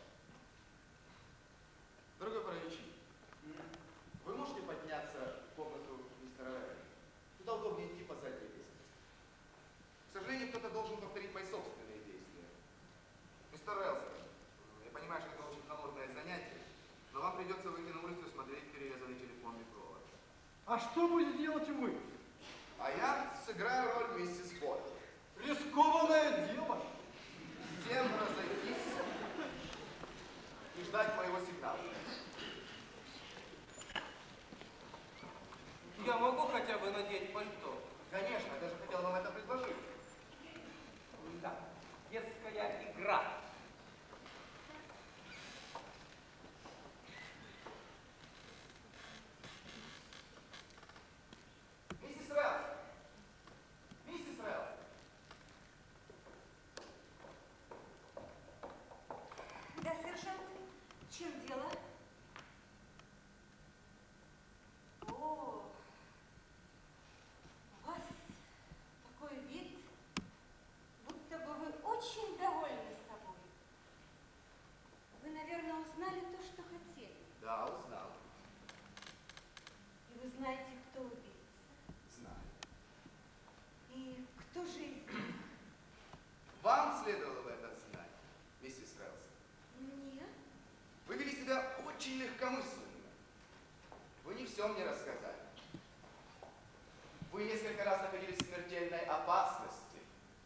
Дорогой Параличи, вы можете подняться в комнату мистера Рена? Туда удобнее идти по задней лестнице. К сожалению, кто-то должен повторить мои собственные действия. Мистер Рэлстон, я понимаю, что это очень холодное занятие, но вам придется выйти на улицу и смотреть перерезанный телефонный провод. А что будете делать вы? А я сыграю роль миссис Бойл. Рискованное дело. Всем разойтись и ждать моего сигнала. Я могу хотя бы надеть пальто? Конечно, я даже хотел вам это предложить. Да, детская игра. Миссис Рэлстон! Миссис Рэлстон! Да, сержант, в чем дело? О, у вас такой вид, будто бы вы очень довольны собой. Вы, наверное, узнали то, что хотели. Да, узнал. И вы знаете, кто убийца. Знаю. И кто же из них? Вам следовало бы это знать, миссис Рэлстон. Нет. Вы вели себя очень легкомысленно. Вы не все мне рассказали. Вы несколько раз находились в смертельной опасности.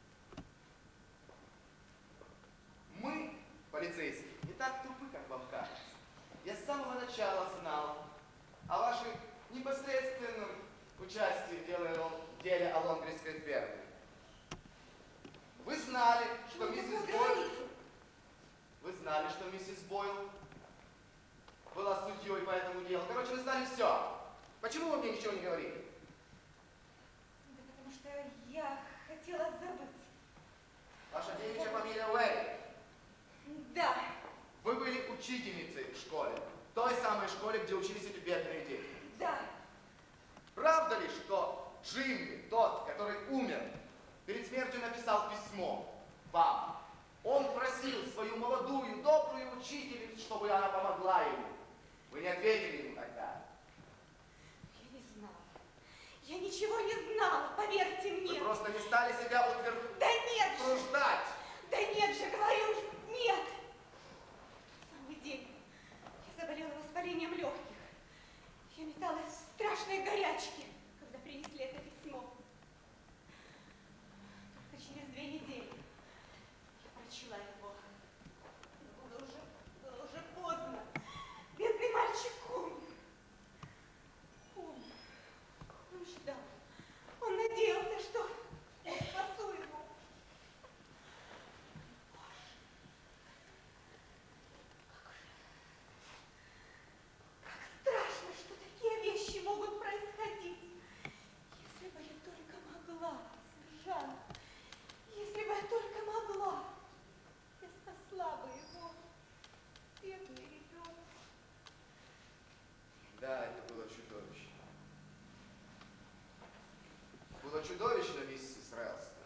Мы, полицейские, не так тупы, как вам кажется. Я с самого начала знал о вашем непосредственном участии в деле, в деле о лонгридской ферме. Вы знали, что Ну, так миссис вы Бойл... говорите. Вы знали, что миссис Бойл была судьей по этому делу. Короче, вы знали все. Почему вы мне ничего не говорили? Да потому что я хотела забыть. Ваша девичья фамилия Уэрри. Да. Вы были учительницей в школе. Той самой школе, где учились эти бедные дети. Да. Правда ли, что Джимми, тот, который умер, перед смертью написал письмо вам? Он просил свою молодую, добрую учительницу, чтобы она помогла ему. Вы не ответили ему тогда. Я не знала. Я ничего не знала, поверьте Вы мне. просто не стали себя утверждать. Да нет же. Утверждать. Да нет же, говорю же, нет. чудовищно, миссис Рэлстон.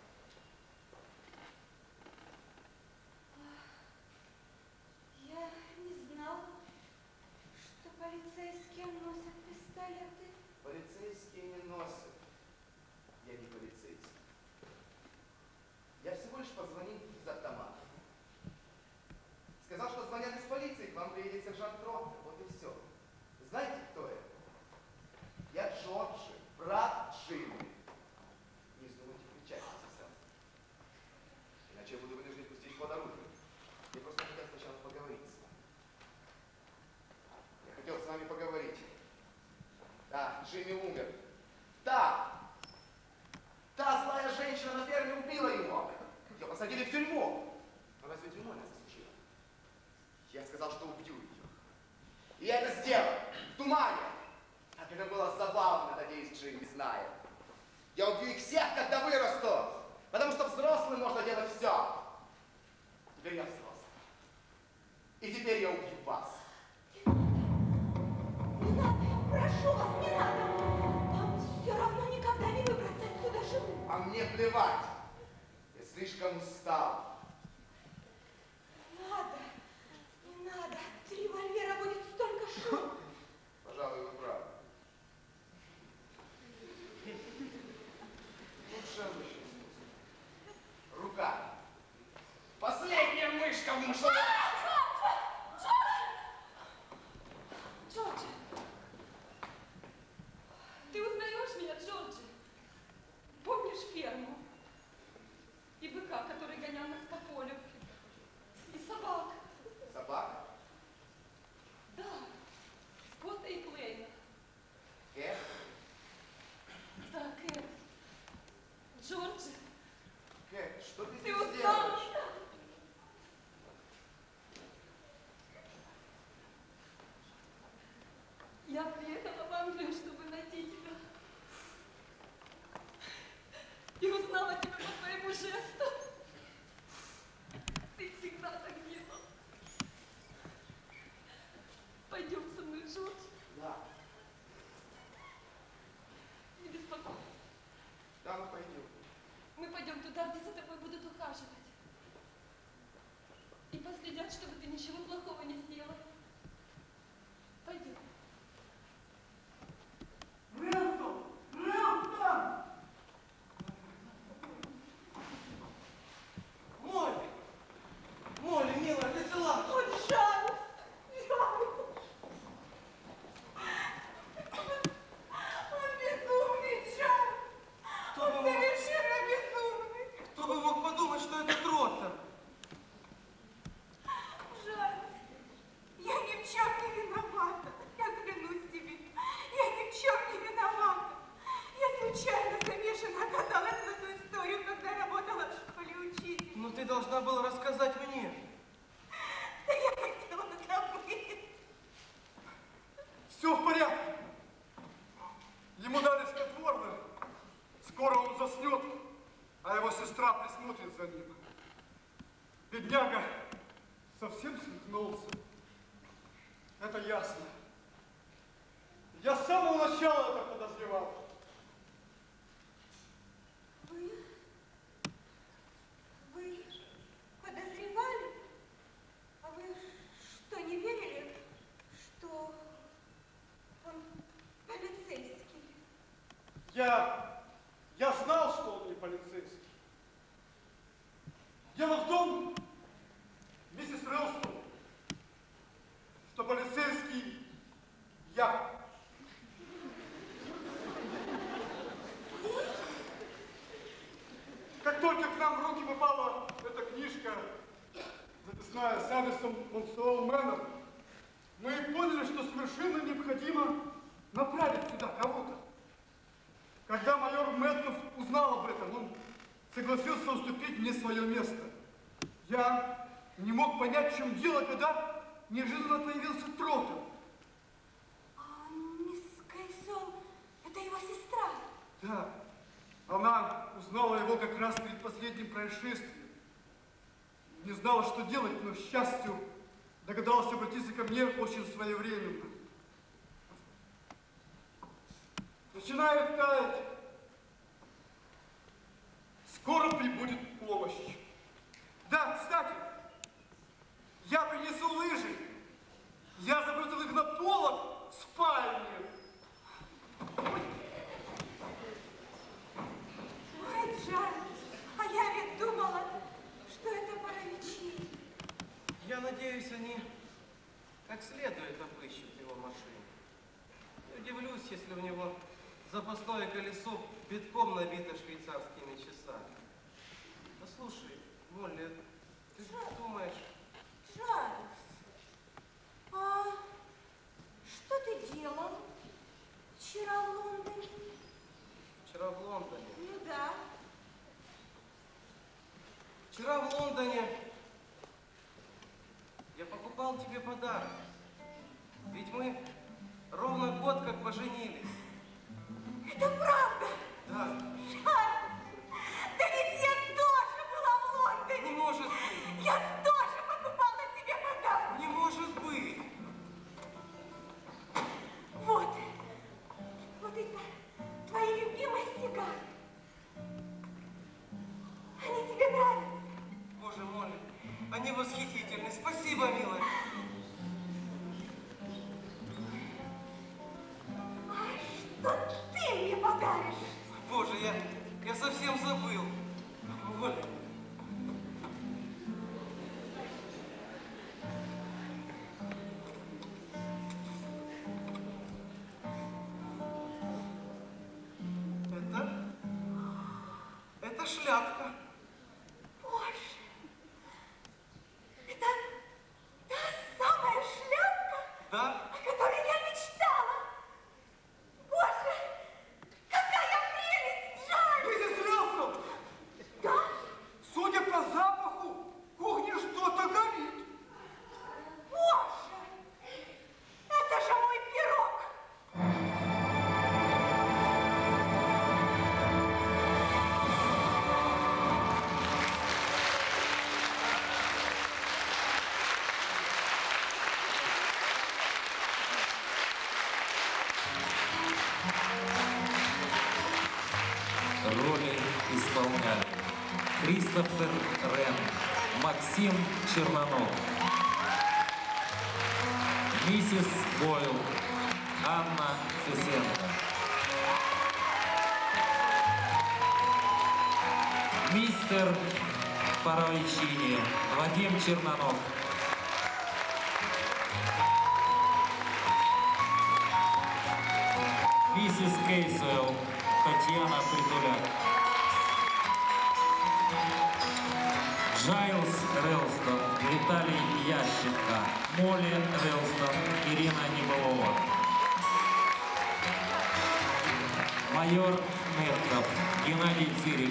Я не знала, что полицейские носят пистолеты. Полицейские не носят. Я не полицейский. Я всего лишь позвонил из автомата. Сказал, что звонят из полиции, к вам приедет сержант Тронко. Вот и все. Знаете, кто это? Я Джорджи, брат Джимми. Не вздумайте кричать, миссис Рэлстон. Иначе я буду вынужден пустить под оружие. Я просто хотел сначала поговорить с вами. Я хотел с вами поговорить. Да, Джимми умер. Да! Та злая женщина на ферме убила его. Ее посадили в тюрьму. Но разве тюрьму она заслужила? Я сказал, что убью ее. И я это сделал. В тумане. Как это было забавно, надеюсь, Джимми знает. Я убью их всех, когда вырасту. Потому что взрослым можно делать все. Теперь я взрослый. И теперь я убью вас. Не надо, прошу вас, не надо. Вам все равно никогда не выбраться отсюда живым. А мне плевать. Я слишком устал. Не надо, не надо. От револьвера будет столько шума. Пожалуй, вы правы. Лучше обычный способ. Рука. Последняя мышка в мышеловке. Джорджи! Ты узнаешь меня, Джорджи? Помнишь ферму? И быка, который гонял нас по полю? И собак? Собака? Да. Скотта и Клейна. Кэт? Да, Кэт. Джорджи, Кэт, что ты ты здесь узнал делаешь? меня? Я приехала в Англию, чтобы найти тебя. И узнала тебя по твоему жесту. Ты всегда так делал. Пойдем со мной, Джордж. Да. Не беспокойся. Да, мы пойдем. Мы пойдем туда, где за тобой будут ухаживать. И последят, чтобы ты ничего плохого не сделал. Пойдем. Рэлстон! Рэлстон! Молли! Молли, милая, ты цела? Ой, жалость, жалость. Он безумный, жалость. Кто Он бы мог, совершенно безумный. кто бы мог подумать, что это Троттон? Жалость. Я ни в чем не виновата. Я клянусь тебе. Я ни в чем не виновата. Я случайно замешана оказалась в эту историю, когда работала в школе учителем. Но ты должна была рассказать мне. Да я хотела забыть. Все в порядке. Ему дали снотворное. Скоро он заснет, а его сестра присмотрит за ним. Бедняга совсем свихнулся. Это ясно. Я с самого начала это подозревал. Вы... Вы подозревали? А вы что, не верили, что он полицейский? Я... Я знал, что он не полицейский. Дело в том, миссис Рэлстон, что полицейский я. Как только к нам в руки попала эта книжка, записная с адресом Монсуэлл-Мэннер, мы поняли, что совершенно необходимо направить сюда кого-то. Когда майор Мэтков узнал об этом, он согласился уступить мне свое место. Я не мог понять, в чем дело, когда неожиданно появился Троттон. А мисс Кейсел, это его сестра. Да, она узнала его как раз перед последним происшествием. Не знала, что делать, но, к счастью, догадалась обратиться ко мне очень своевременно. Начинает таять. скоро прибудет помощь. Да, кстати, я принесу лыжи. Я забросил их на полок в спальне. Ой, жаль. А я ведь думала, что это паровичи. Я надеюсь, они как следует обыщут его машину. Не удивлюсь, если у него запасное колесо битком набито швейцарскими часами. Послушай, Молли, ты Что? думаешь... Чарльз, а что ты делал вчера в Лондоне? Вчера в Лондоне... Ну да. Вчера в Лондоне я покупал тебе подарок. Ведь мы ровно год как поженились. Это правда? Да. Чарльз, да ведь я тоже была в Лондоне. Не может быть. Я тоже покупала тебе подарок. Не может быть. Вот. Вот это твои любимые сигары. Они тебе нравятся? Боже мой, они восхитительны. Спасибо, милая. А что ты мне подаришь? Боже, я, я совсем забыл. Оля. Это? Это шляпка. Боже, это та самая шляпка, Да? о которой я мечтала. Боже, какая прелесть, Джон! Миссис Релсон, Да? судя по запаху, в кухне что-то горит. Боже, это же мой пирог. Роли исполняли Кристофер Рен, Максим Чернанов, миссис Бойл, Анна Фесенко, мистер Паровичини, Вадим Чернанов, миссис Кейсуэлл, Татьяна Притуляк, Джайлз Релстон, Виталий Ященко, Молли Релстон, Ирина Небылова, майор Метков, Геннадий Цирик,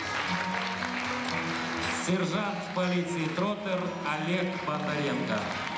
сержант полиции Троттер Олег Бондаренко.